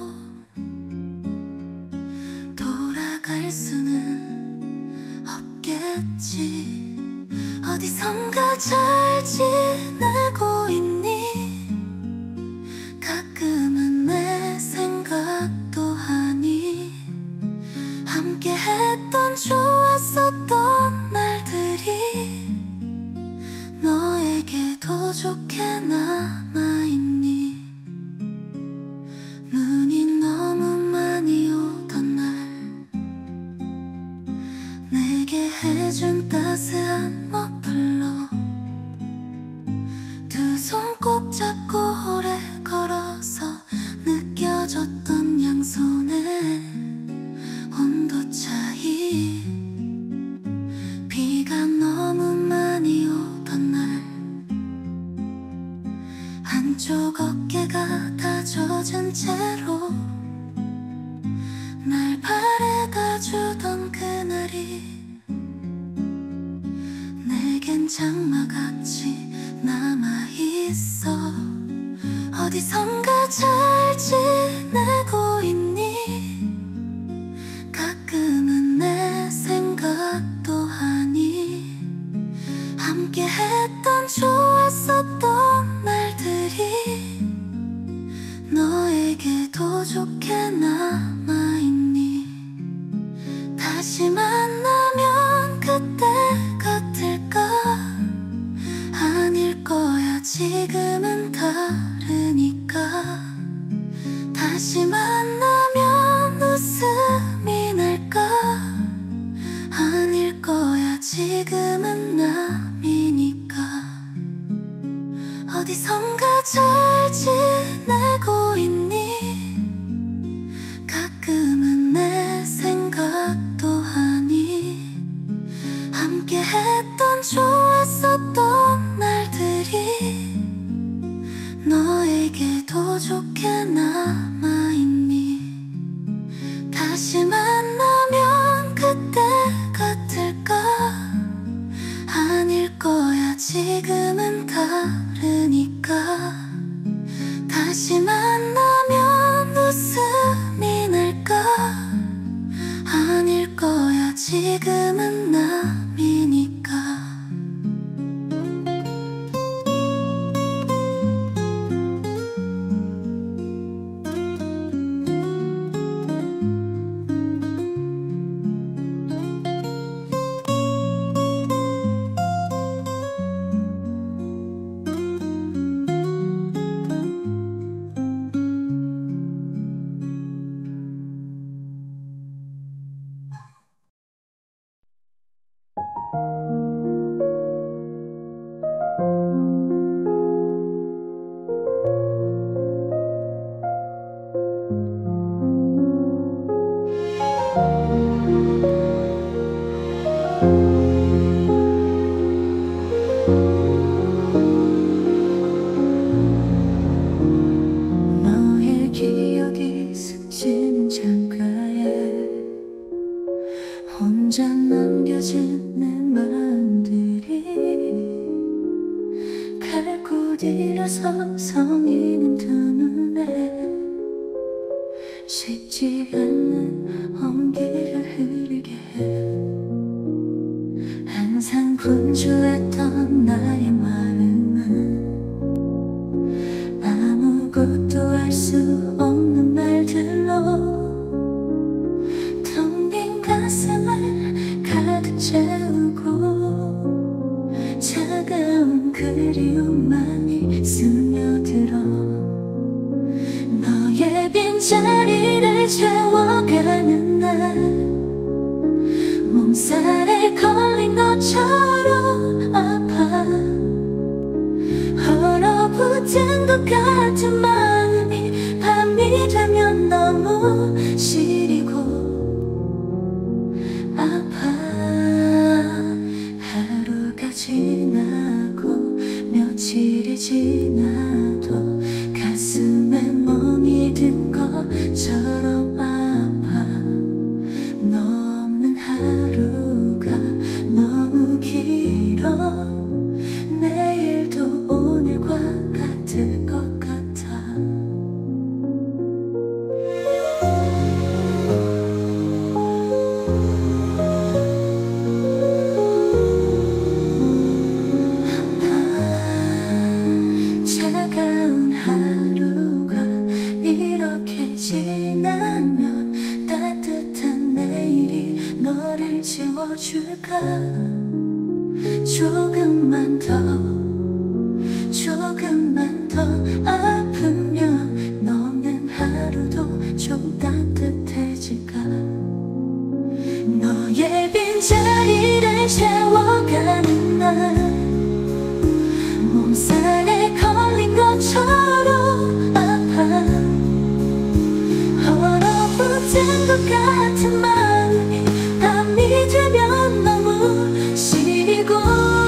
돌아갈 수는 없겠지. 어디선가 잘 지내고 있니? 가끔은 내 생각도 하니. 함께 했던 좋았었던 날들이 너에게도 좋게 남아있니? 눈이 너무 많이 오던 날 내게 해준 따스한 머플러. 두 손 꼭 잡고 오래 걸어서 느껴졌던 양손의 온도 차이. 비가 너무 많이 오던 날 한쪽 어깨가 다 젖은 채로 날 바래다 주던 그날이 내겐 장마같이 남아있어. 어디선가 잘 지내고 있니? 가끔은 내 생각도 하니. 함께 했던 좋았었던 날들이 너에게도 좋게 남아있니? 다시 만나면 그때 같을까? 아닐 거야. 지금은 다르니까. 다시 만나면 웃음이 날까? 아닐 거야. 지금은 남이니까. 어디선가 잘 지내고 있니? 다시 만나면 그때 같을까? 아닐 거야, 지금은 다르니까. 다시 만나면 웃음이 날까? 아닐 거야, 지금은 남이니까. 너의 기억이 스치는 창가에 혼자 남겨진 내 마음들이 갈고 딜어서 성이는 두 눈에 식지 않는 온기를 흐르게 해. 항상 분주했던 나의 마음은 아무것도 알 수 없는 말들로 텅 빈 가슴을 가득 채우고 차가운 그리움만이 스며들어 너의 빈자리를 채워가는 날 몸살에 걸린 것처럼 아파 얼어붙은 것 같은 마음이 밤이 되면 너무 시리고 아파. 하루가 지나고 며칠이 지나도 가슴에 멍이 든 것처럼 아파. 너 없는 하루가 너무 길어. 내일도 오늘과 같을 것 같아. 차가운 하루가 이렇게 지나면 따뜻한 내일이 너를 지워줄까? 조금만 더 아프면 너는 하루도 좀 따뜻해질까? 너의 빈자리를 채워가는 날 몸살에 걸린 것처럼 아파 얼어붙은 것 같은 마음이 밤이 되면 너무 시리고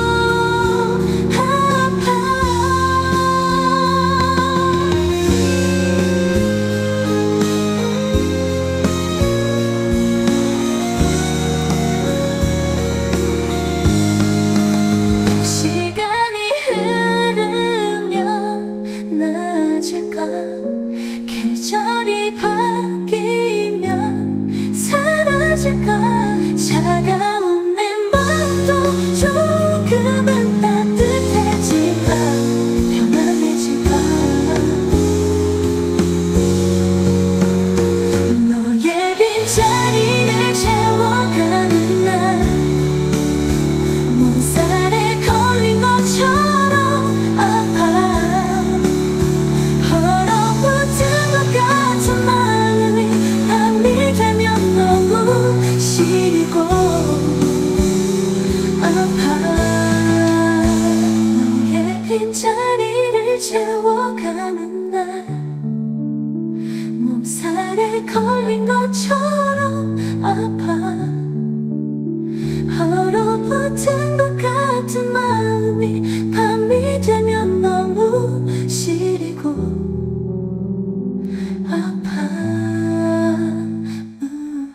계절이 바뀌면 사라질까? 차가운 내 맘도 조금은 따뜻해질까? 편안해질까? 너의 빈자리를 채워가는 날 몸살에 걸린 것처럼 아파 시리고 아파. 너의 빈자리를 채워가는 날 몸살에 걸린 것처럼 아파 얼어붙은 것 같은 마음이 밤이 되면 너무 시리고 아파.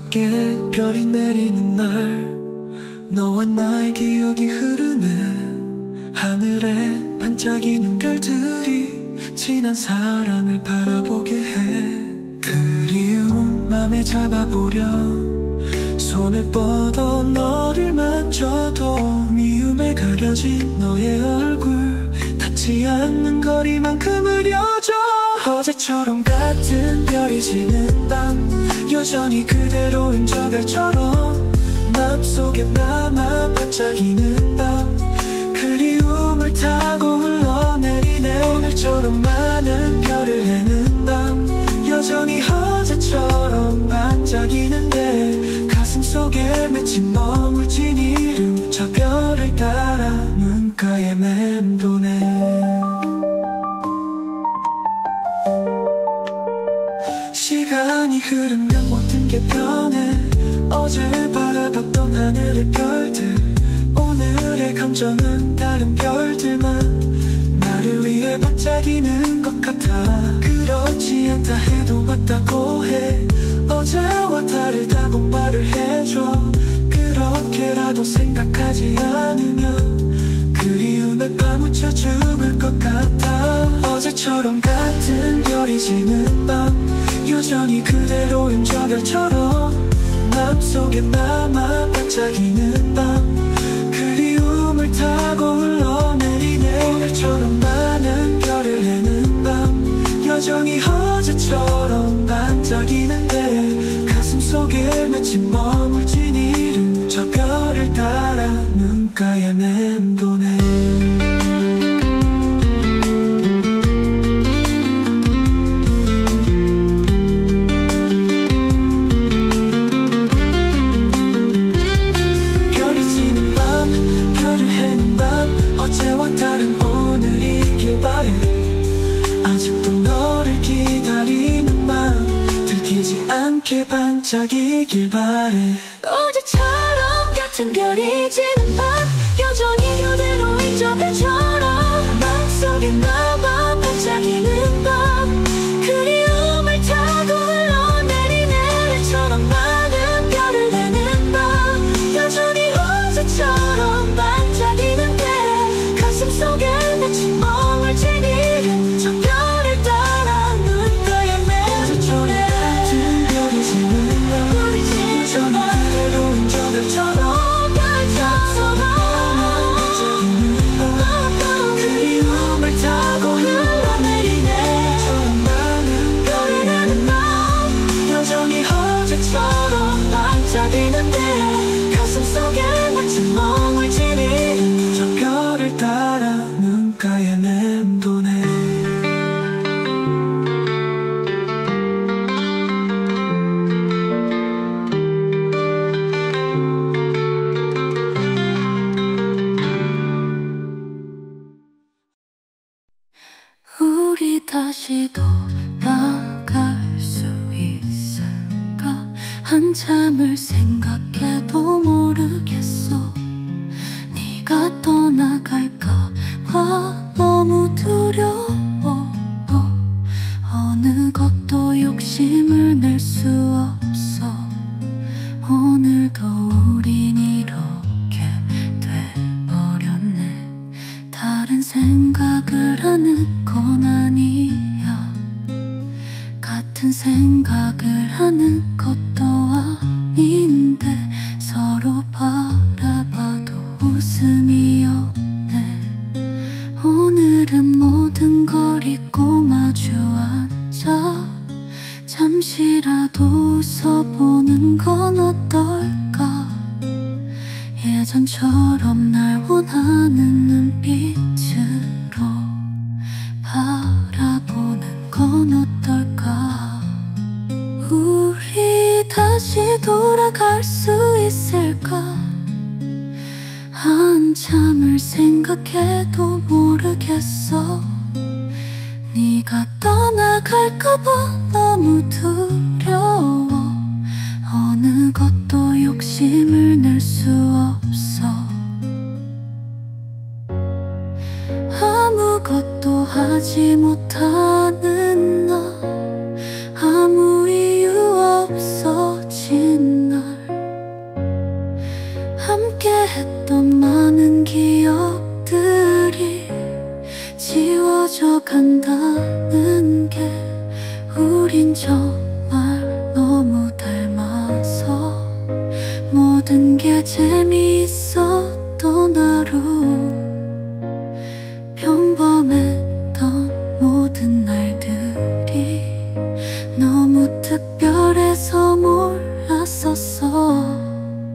밖에 별이 내리는 날 너와 나의 기억이 흐르는 하늘에 반짝이는 별들이 지난 사랑을 바라보게 해. 그리운 맘에 잡아보려 손을 뻗어 너를 만져도 미움에 가려진 너의 얼굴 닿지 않는 거리만큼 흐려져. 어제처럼 같은 별이 지는 밤 여전히 그대로인 저 별처럼 맘속에 남아 반짝이는 밤 그리움을 타고 흘러내리네. 오늘처럼 많은 별을 헤는 밤 여전히 어제처럼 반짝이는데 가슴속에 맺힌 머물진 이름 저 별을 따라 눈가에 맴도네. 시간이 흐르면 모든 게 변해. 어제 바라봤던 하늘의 별들 오늘의 감정은 다른 별들만 나를 위해 반짝이는 것 같아. 그렇지 않다 해도 맞다고 해. 어제와 다르다고 말을 해줘. 그렇게라도 생각하지 않으면 그리움에 파묻혀 죽을 것 같아. 어제처럼 같은 별이 지는 밤 여전히 그대로인 저 별처럼 맘속에 남아 반짝이는 밤 그리움을 타고 흘러내리네. 오늘처럼 많은 별을 헤는 밤 여전히 어제처럼 반짝이는데 가슴속에 맺힌 머물진 이름 저 별을 따라 눈가에 맴도네. 어제와 다른 오늘이길 바래. 아직도 너를 기다리는 마음 들키지 않게 반짝이길 바래. 어제처럼 같은 별이 지는 밤 여전히 그대로인 저 별처럼 맘속에 남아 반짝이는 밤 그리움을 타고 흘러내리네. 내처럼 많은 별을 내는 밤 여전히 어제처럼 반짝이는데 가슴속에 맺힌 머물진 이름 저 별을 따라 눈가에 맺어줘네. 같은 별이 지는 날 여전히 그대로인 저 별처럼 반짝이는 밤 그리움을 타고 흘러내리네. 처럼 많은 별이 내는 밤 여전히 어제처럼 반짝이는데 가슴속에 맺힌 머물진 이름 저 별을 따라 눈가에 맴도네. 우리 다시 돌아갈 수 있을까? 한참을 생각해도 모르겠어. 네가 떠나갈까 봐 너무 두려워. 어느 것도 욕심을 낼 수 없어. 오늘도 우린 이렇게 돼버렸네. 다른 생각을 하는 건 아니야. 같은 생각을 하는 것도 아닌데 서로 바라봐도 웃음이 없네. 오늘은 모든 걸 잊고 마주 앉아 잠시라도 웃어보는 건 어떨까? 예전처럼 날 원하는 눈빛으로 바라보는 건 어떨까? 우리 다시 돌아갈 수 있을까? 한참을 생각해도 모르겠어. 네가 떠나갈까봐 너무 두려워. 어느 것도 욕심을 낼 수 없어. 아무것도 하지 못하는 나 아무 이유 없어진 모든 게 재미있었던 하루 평범했던 모든 날들이 너무 특별해서 몰랐었어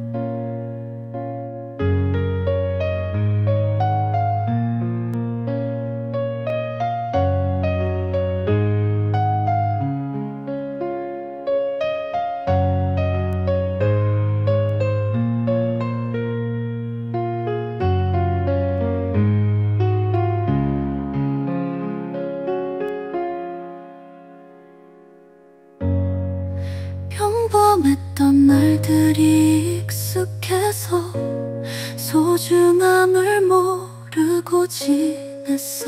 평범했던 날들이 익숙해서 소중함을 모르고 지냈어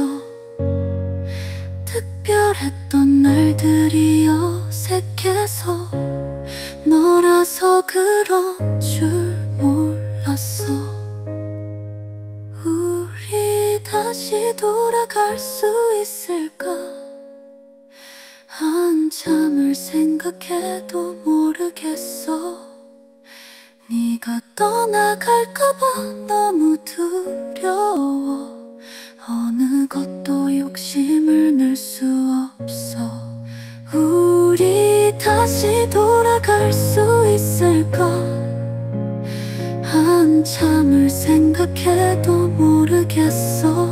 특별했던 날들이 어색해서 너라서 그런 줄 몰랐어 우리 다시 돌아갈 수 있을까 한참을 생각해도 모르겠어 네가 떠나갈까봐 너무 두려워 어느 것도 욕심을 낼 수 없어 우리 다시 돌아갈 수 있을까 한참을 생각해도 모르겠어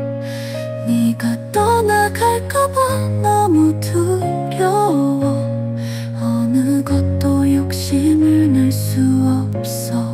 네가 떠나갈까봐 너무 두려워 어느 것도 욕심을 낼 수 없어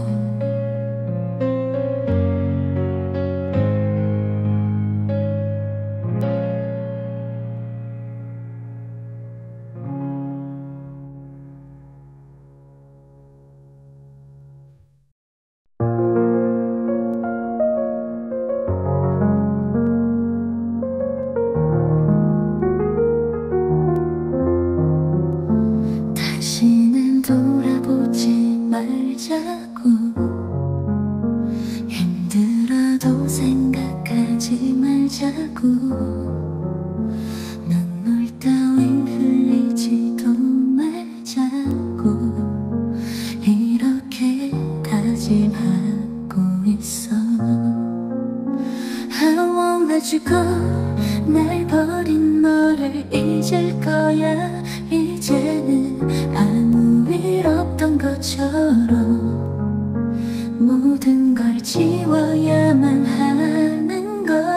다시는 돌아보지 말자고 힘들어도 생각하지 말자고 눈물 따윈 흘리지도 말자고 이렇게 다짐하고 있어 I won't let you go 날 버린 너를 잊을 거야 이제는 아무 일 없던 것처럼 모든 걸 지워야만 하는 걸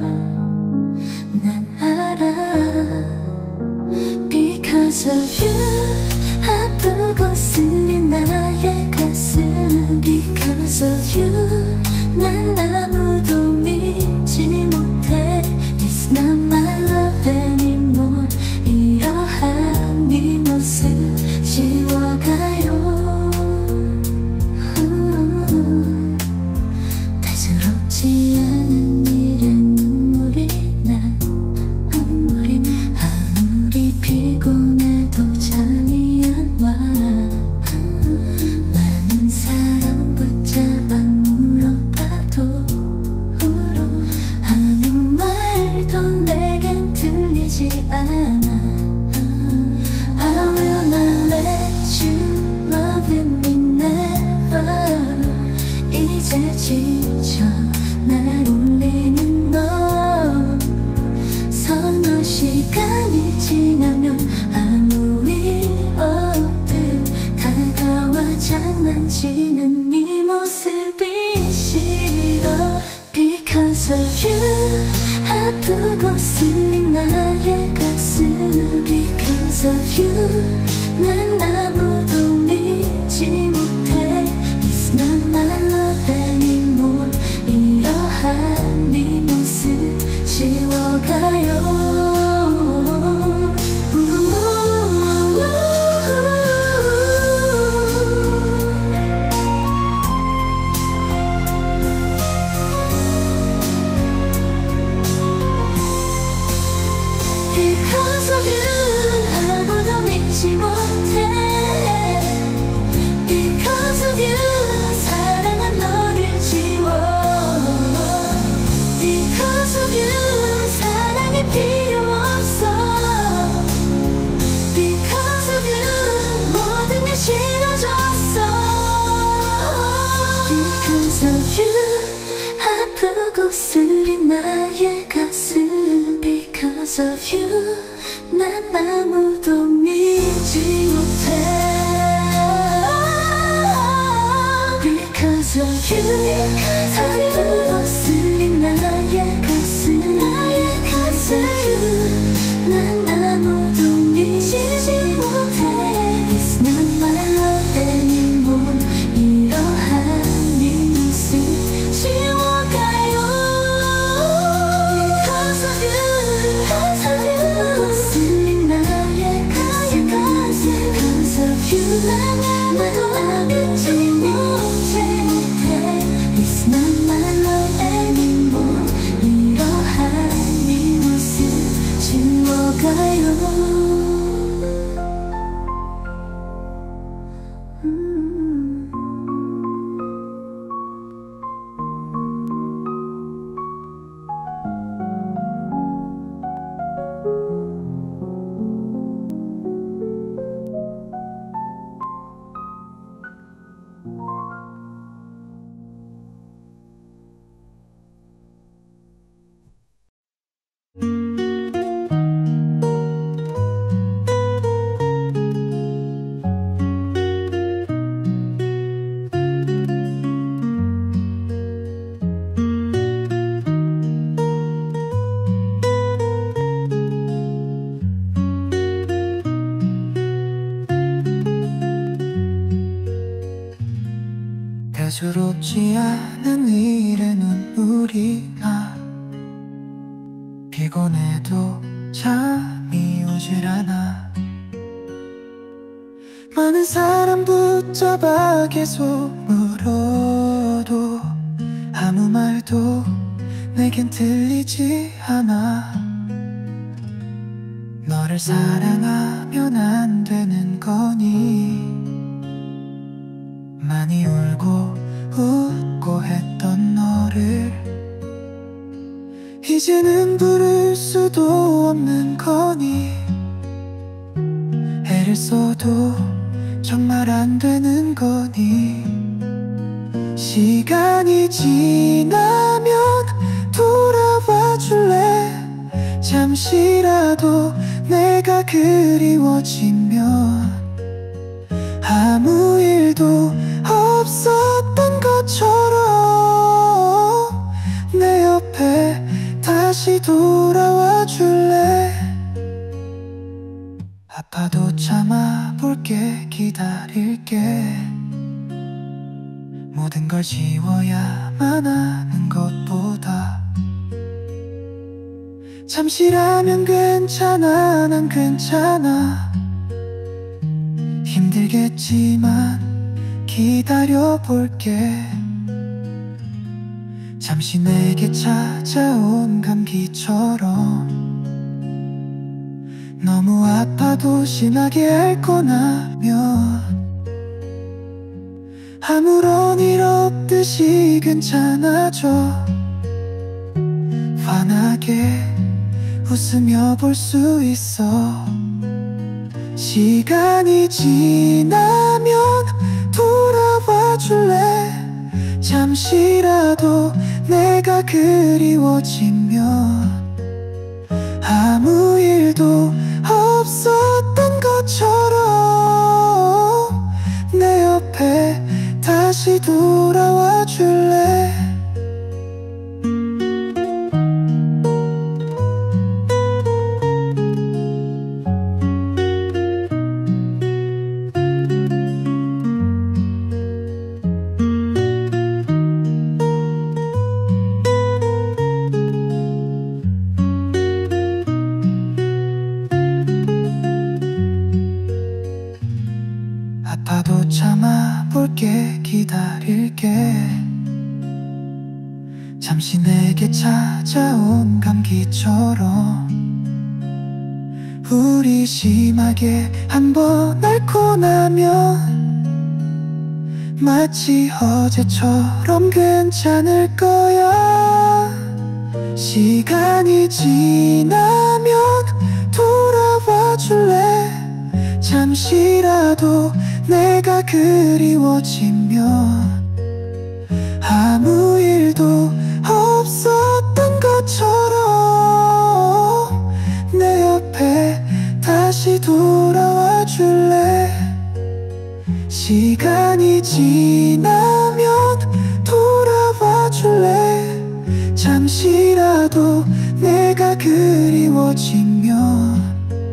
난 알아 Because of you 아프고 쓰린 나의 가슴 Because of you 난 아무도 믿지 못해 It's not my love anymore 이러한 네 모습 지워가요 대수롭지 않은 일에 눈물이 나 아무리 피곤해도 잠이 안 와 많은 사람 붙잡아 물어봐도 아무 말도 내겐 들리지 않아 I will not let you love me never 이제 지쳐 날 울리는 너 서너 시간이 지나면 아무 일 없듯 다가와 장난치는 네 모습이 싫어 Because of you 아프고 쓰린 나의 가슴 Because of you 난 아무도 믿지 못해 It's not my love anymore 이러한 네 모습 지워가요 Because of you 아무도 믿지 못해 Because of you 난 아무도 믿지 못해 Because of you 사랑으로 쓸린 나의 가슴 Because of you 난 아무도 믿지 못해 It's not my love anymore 이러한 네 모습 지워가요 Because of you 사랑으로 쓸린 나의 가슴 Because of you 난 아무도 믿지 못해 It's not my love anymore 이러한 네 모습 지워가요 대수롭지 않은 일에 눈물이 나 피곤해도 잠이 오질 않아 많은 사람 붙잡아 계속 물어도 아무 말도 내겐 들리지 않아 너를 사랑하면 안 되는 거니 많이 울고 웃고 했던 너를 이제는 부를 수도 없는 거니 애를 써도 정말 안 되는 거니 시간이 지나면 돌아와 줄래 잠시라도 내가 그리워지면 아무 일도 없었던 것처럼 내 옆에 다시 돌아와 줄래 아파도 참아볼게 기다릴게 모든 걸 지워야만 하는 것보다 잠시라면 괜찮아 난 괜찮아 힘들겠지만 기다려볼게 잠시 내게 찾아온 감기처럼 너무 아파도 심하게 앓고 나면 아무런 일 없듯이 괜찮아져 환하게 웃으며 볼 수 있어 시간이 지나면 돌아와 줄래 잠시라도 내가 그리워지면 아무 일도 없었던 것처럼 내 옆에 다시 돌아와 줄래 아파도 참아볼게 기다릴게 잠시 내게 찾아온 감기처럼 우리 심하게 한번 앓고 나면 마치 어제처럼 괜찮을 거야 시간이 지나면 돌아와 줄래 잠시라도 내가 그리워지면 아무 일도 없었던 것처럼 시간이 지나면 돌아와 줄래? 잠시라도 내가 그리워지면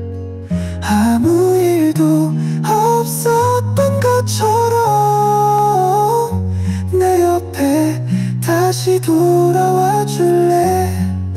아무 일도 없었던 것처럼 내 옆에 다시 돌아와 줄래?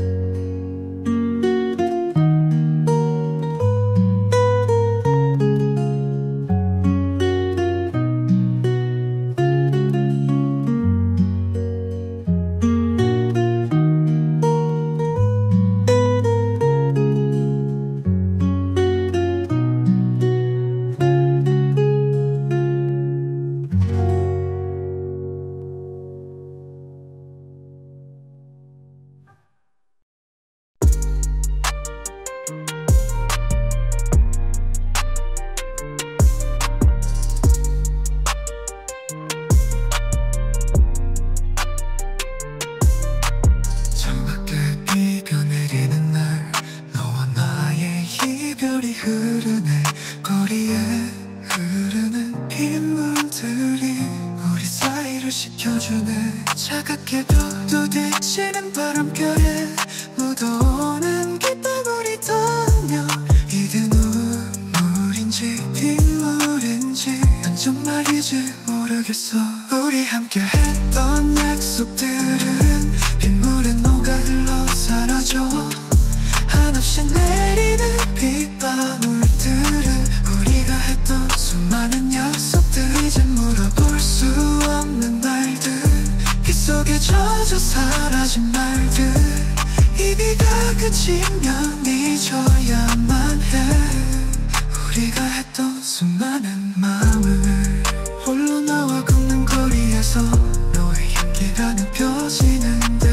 흐르네 거리에 흐르는 빗물들이 우리 사이를 식혀주네 차갑게도 부딪히는 바람결에 묻어오는 깃방울이 닿으며 이게 눈물인지 빗물인지 난 정말이지 모르겠어 우리 함께 했던 약속들은 빗물에 녹아 흘러 사라져 한없이 내리는 빗방울들은 우리가 했던 수많은 약속들 이제 물어볼 수 없는 말들 빗속에 젖어 사라진 말들 이 비가 그치면 잊어야만 해 우리가 했던 수많은 마음을 홀로 나와 걷는 거리에서 너의 향기가 느껴지는데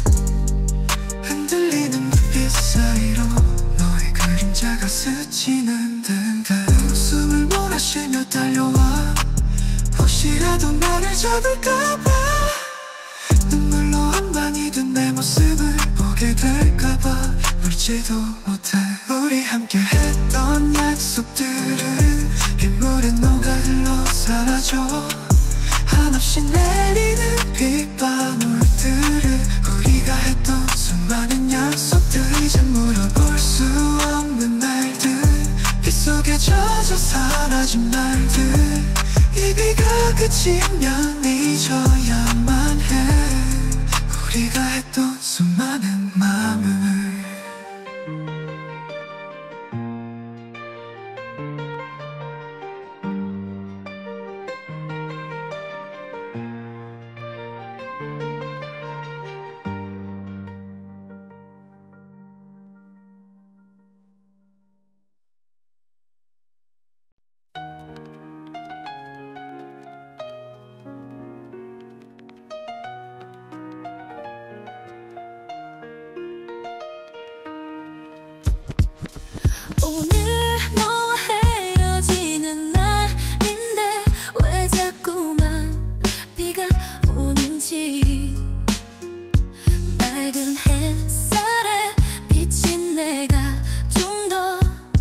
흔들리는 불빛 사이로 너의 그림자가 스치는 듯해 웃음을 몰아쉬며 달려와 혹시라도 나를 잡을까봐 눈물로 한방이 든 내 모습을 보게 될까봐 울지도 못해 우리 함께 했던 약속들은 빗물에 녹아 흘러 사라져 한없이 내리는 빗방울들을 우리가 했던 수많은 약속들 이제 물어볼 수 없는 말들 빗속에 젖어 사라진 말들 이 비가 그치면 잊어야만 해 우리가 했던 수많은 마음을 오늘 너와 헤어지는 날인데 왜 자꾸만 비가 오는지 맑은 햇살에 비친 내가 좀 더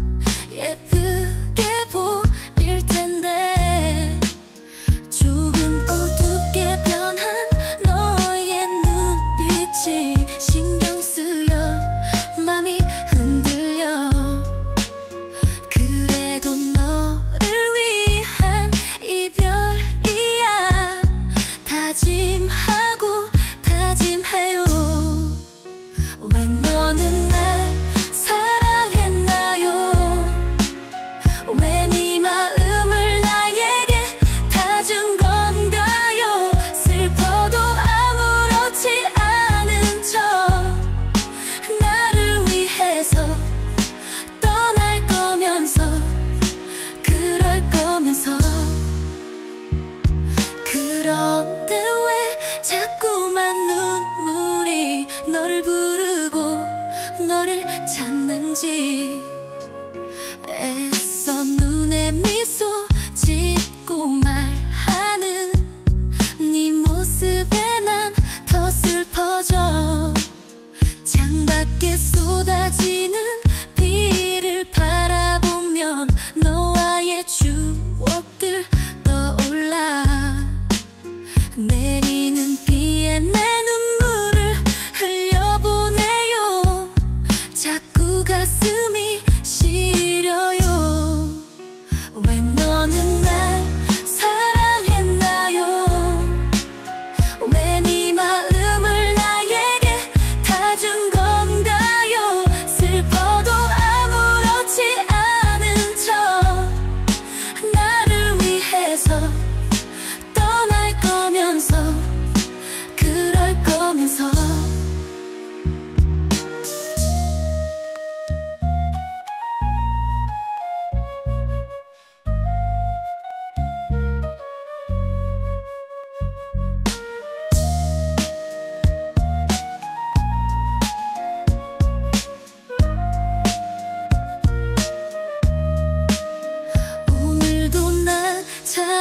예쁘게 보일 텐데 조금 어둡게 변한 너의 눈빛이 신경 쓰여 맘이 흔들려 그래도 너를 위한 이별이야 다짐하고 다짐해요 왜 너는 날 사랑했나요 왜 네 마음을 나에게 다 준 건가요 슬퍼도 아무렇지 않은 척 나를 위해서 떠날 거면서 그럴 거면서 그런데 왜 자꾸만 눈물이 너를 부르고 너를 찾는지 애써 눈에 미소 짓고 말하는 네 모습에 난 더 슬퍼져 창밖에 쏟아지는 비를 바라보면 너와의 추억들 떠오르네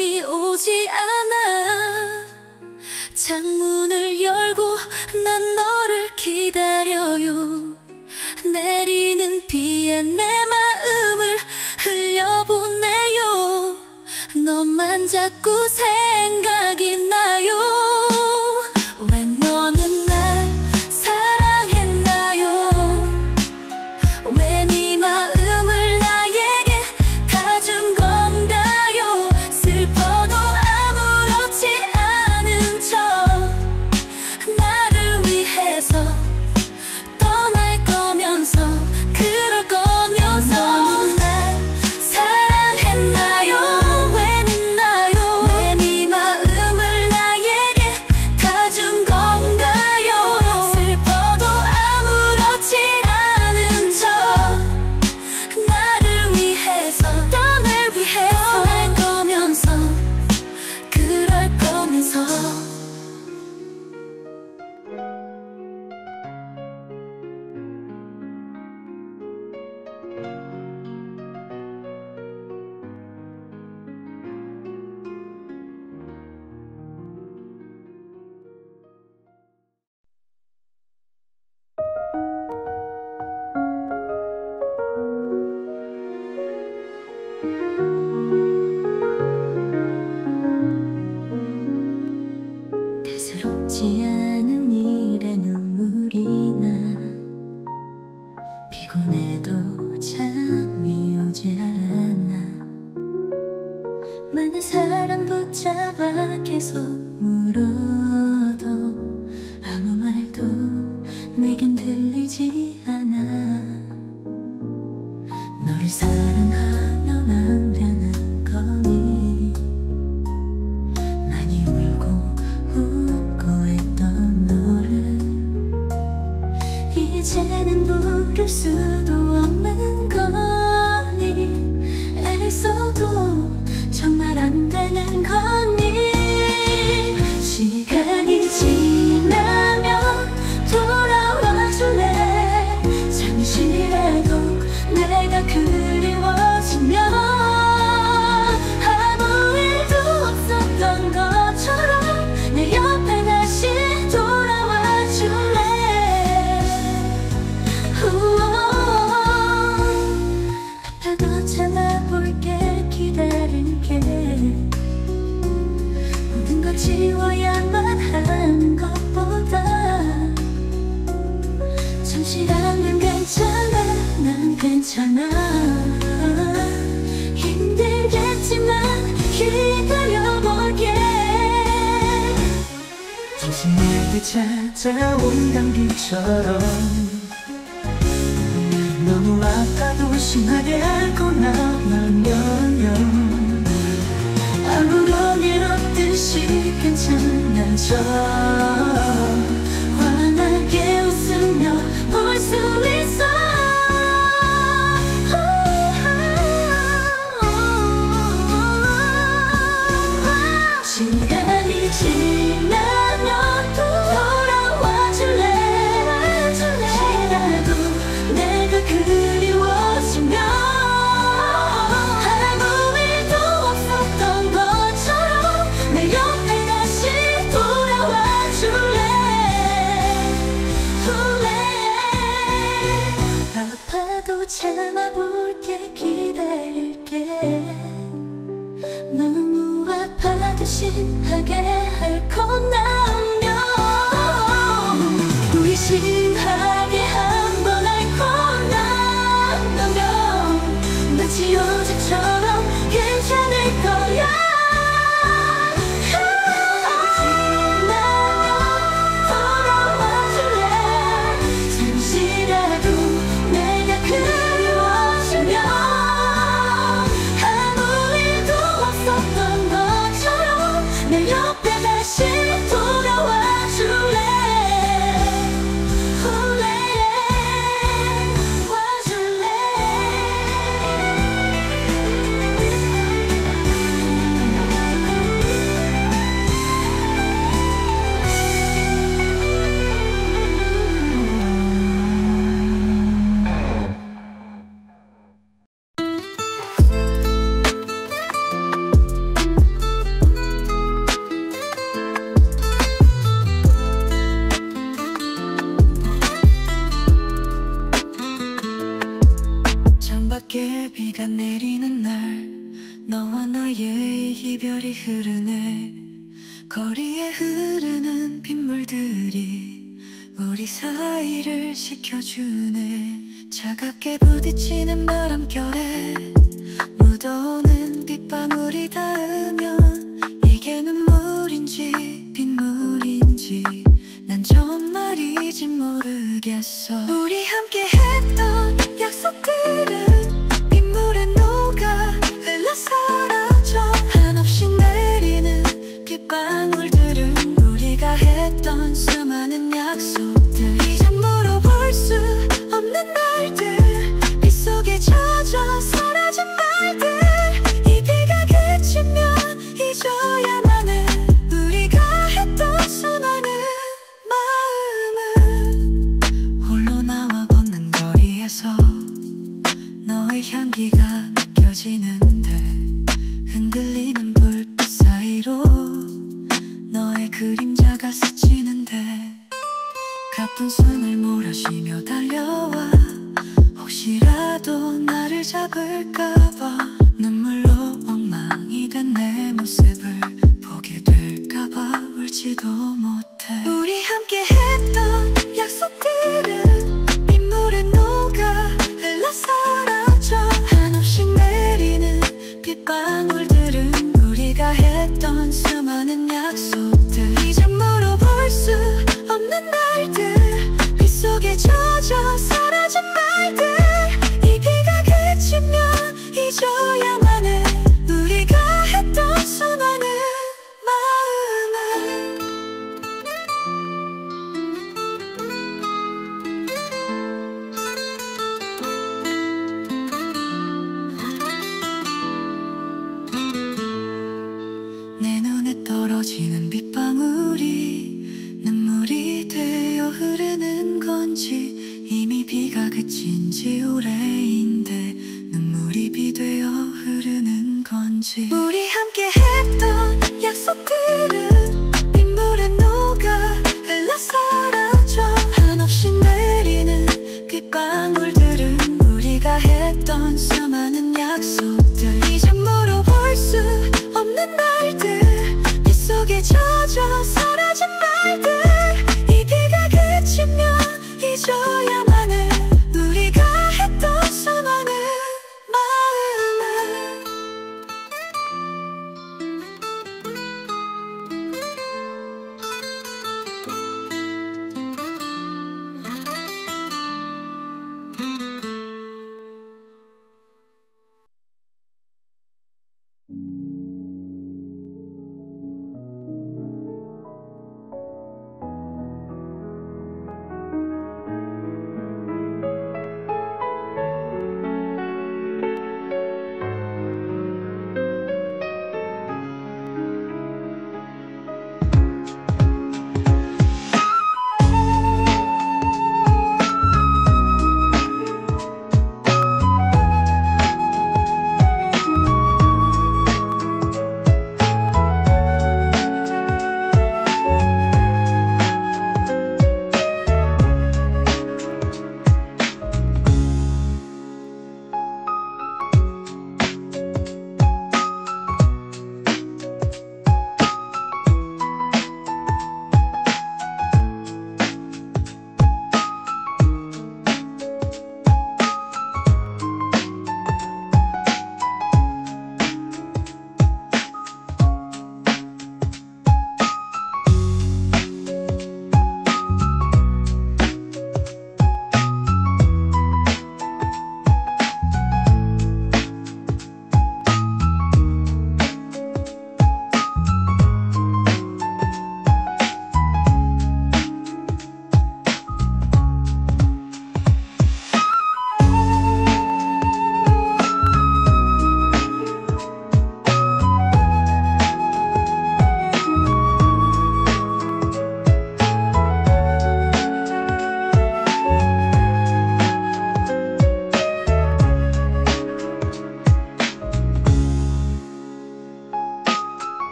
잠이 오지 않아. 창문을 열고 난 너를 기다려요. 내리는 비에 내 마음을 흘려보내요. 너만 자꾸 생각이 나요. 왜 너는 날 사랑했나요? 왜 네 마음을 나에게 다 준 건가요? 슬퍼도 아무렇지 않은 척 나를 위해서 떠날 거면서 그럴 거면서 너는 날 사랑했나요? 왜 묻나요? 왜 네 마음을 나에게 다 준 건가요? 슬퍼도 아무렇지 않은 척 나를 위해서 떠날 거면서 그럴 거면서 대수롭지 않은 일에 눈물이 나. 피곤해도 잠이 오지 않아. 많은 사람 붙잡아 계속 물어도 아무 말도 내겐 들리지 않아. 너를 사랑하면 안 되는 거니. 많이 울고 웃고 했던 너를 이제는 부를 수도 없는 거니. 애써도 정말 안 되는 거니. 시간이 지나면 돌아와 줄래. 잠시라도 내가 그리워지면 아무 일도 없었던 것처럼 내 옆에 다시 돌아와 줄래. 아파도 참아볼게. 기다릴게. 모든 걸 지워야만 하는 것보다 잠시라면 괜찮아. 난 괜찮아. 힘들겠지만 기다려볼게. 다시 내게 찾아온 감기처럼 너무 아파도 심하게 앓고 나면 아무런 일 없듯이 괜찮아져. 환하게 웃으며 볼 수 있어. 시간이 지나면 돌아와 줄래. 혹시라도 내가 그리워지면 아무 일도 없었던 것처럼 내 옆에 다시 돌아와 줄래. 아파도 참아볼게. 기다릴게. 너무 아파도 심하게 앓고 나면 우리 심하게 한번 앓고 나면 마치 어제처럼 괜찮을 거야. 지나면 돌아와 줄래. 잠시라도 내가 그리워지면 아무 일도 없었던 것처럼 내 옆에 다시 돌아와 이별이 흐르네. 거리에 흐르는 빗물들이 우리 사이를 식혀주네. 차갑게 부딪히는 바람결에 묻어오는 빗방울이 닿으면 이게 눈물인지 빗물인지 난 정말이지 모르겠어. 우리 함께 했던 약속들은 빗물에 녹아 흘러 사라져. 한없이 내리는 빗방울들은 우리가 했던 수많은 약속들. 이제 물어볼 수 없는 날들, 빗속에 젖어 사라진 말들. 이 비가 그치면 잊어야만 해 우리가 했던 수많은 마음을. 홀로 나와 걷는 거리에서 너의 향기가 느껴지는데 흔들리는 불빛 사이로 너의 그림자가 스치는데 가쁜 숨을 몰아쉬며 달려와. 혹시라도 나를 잡을까봐 눈물로 엉망이 된 내 모습을 보게 될까봐 울지도 못해. 우리 함께 했던 약속들은 빗물에 녹아 흘러 사라져. 한없이 내리는 빗방울들은 우리가 했던 수많은 약속들. 이제 물어볼 수 없는 날들, 빗속에 젖어 사라진 말들. 이 비가 그치면 잊어야만 해 우리가 했던 수많은 마음을. 내 눈에 떨어지는 빗방울이 눈물이 되어 흐르는 건지 이미 비가 그친 지 오래인데 눈물이 비 되어 흐르는 건지. 우리 함께 했던 약속들은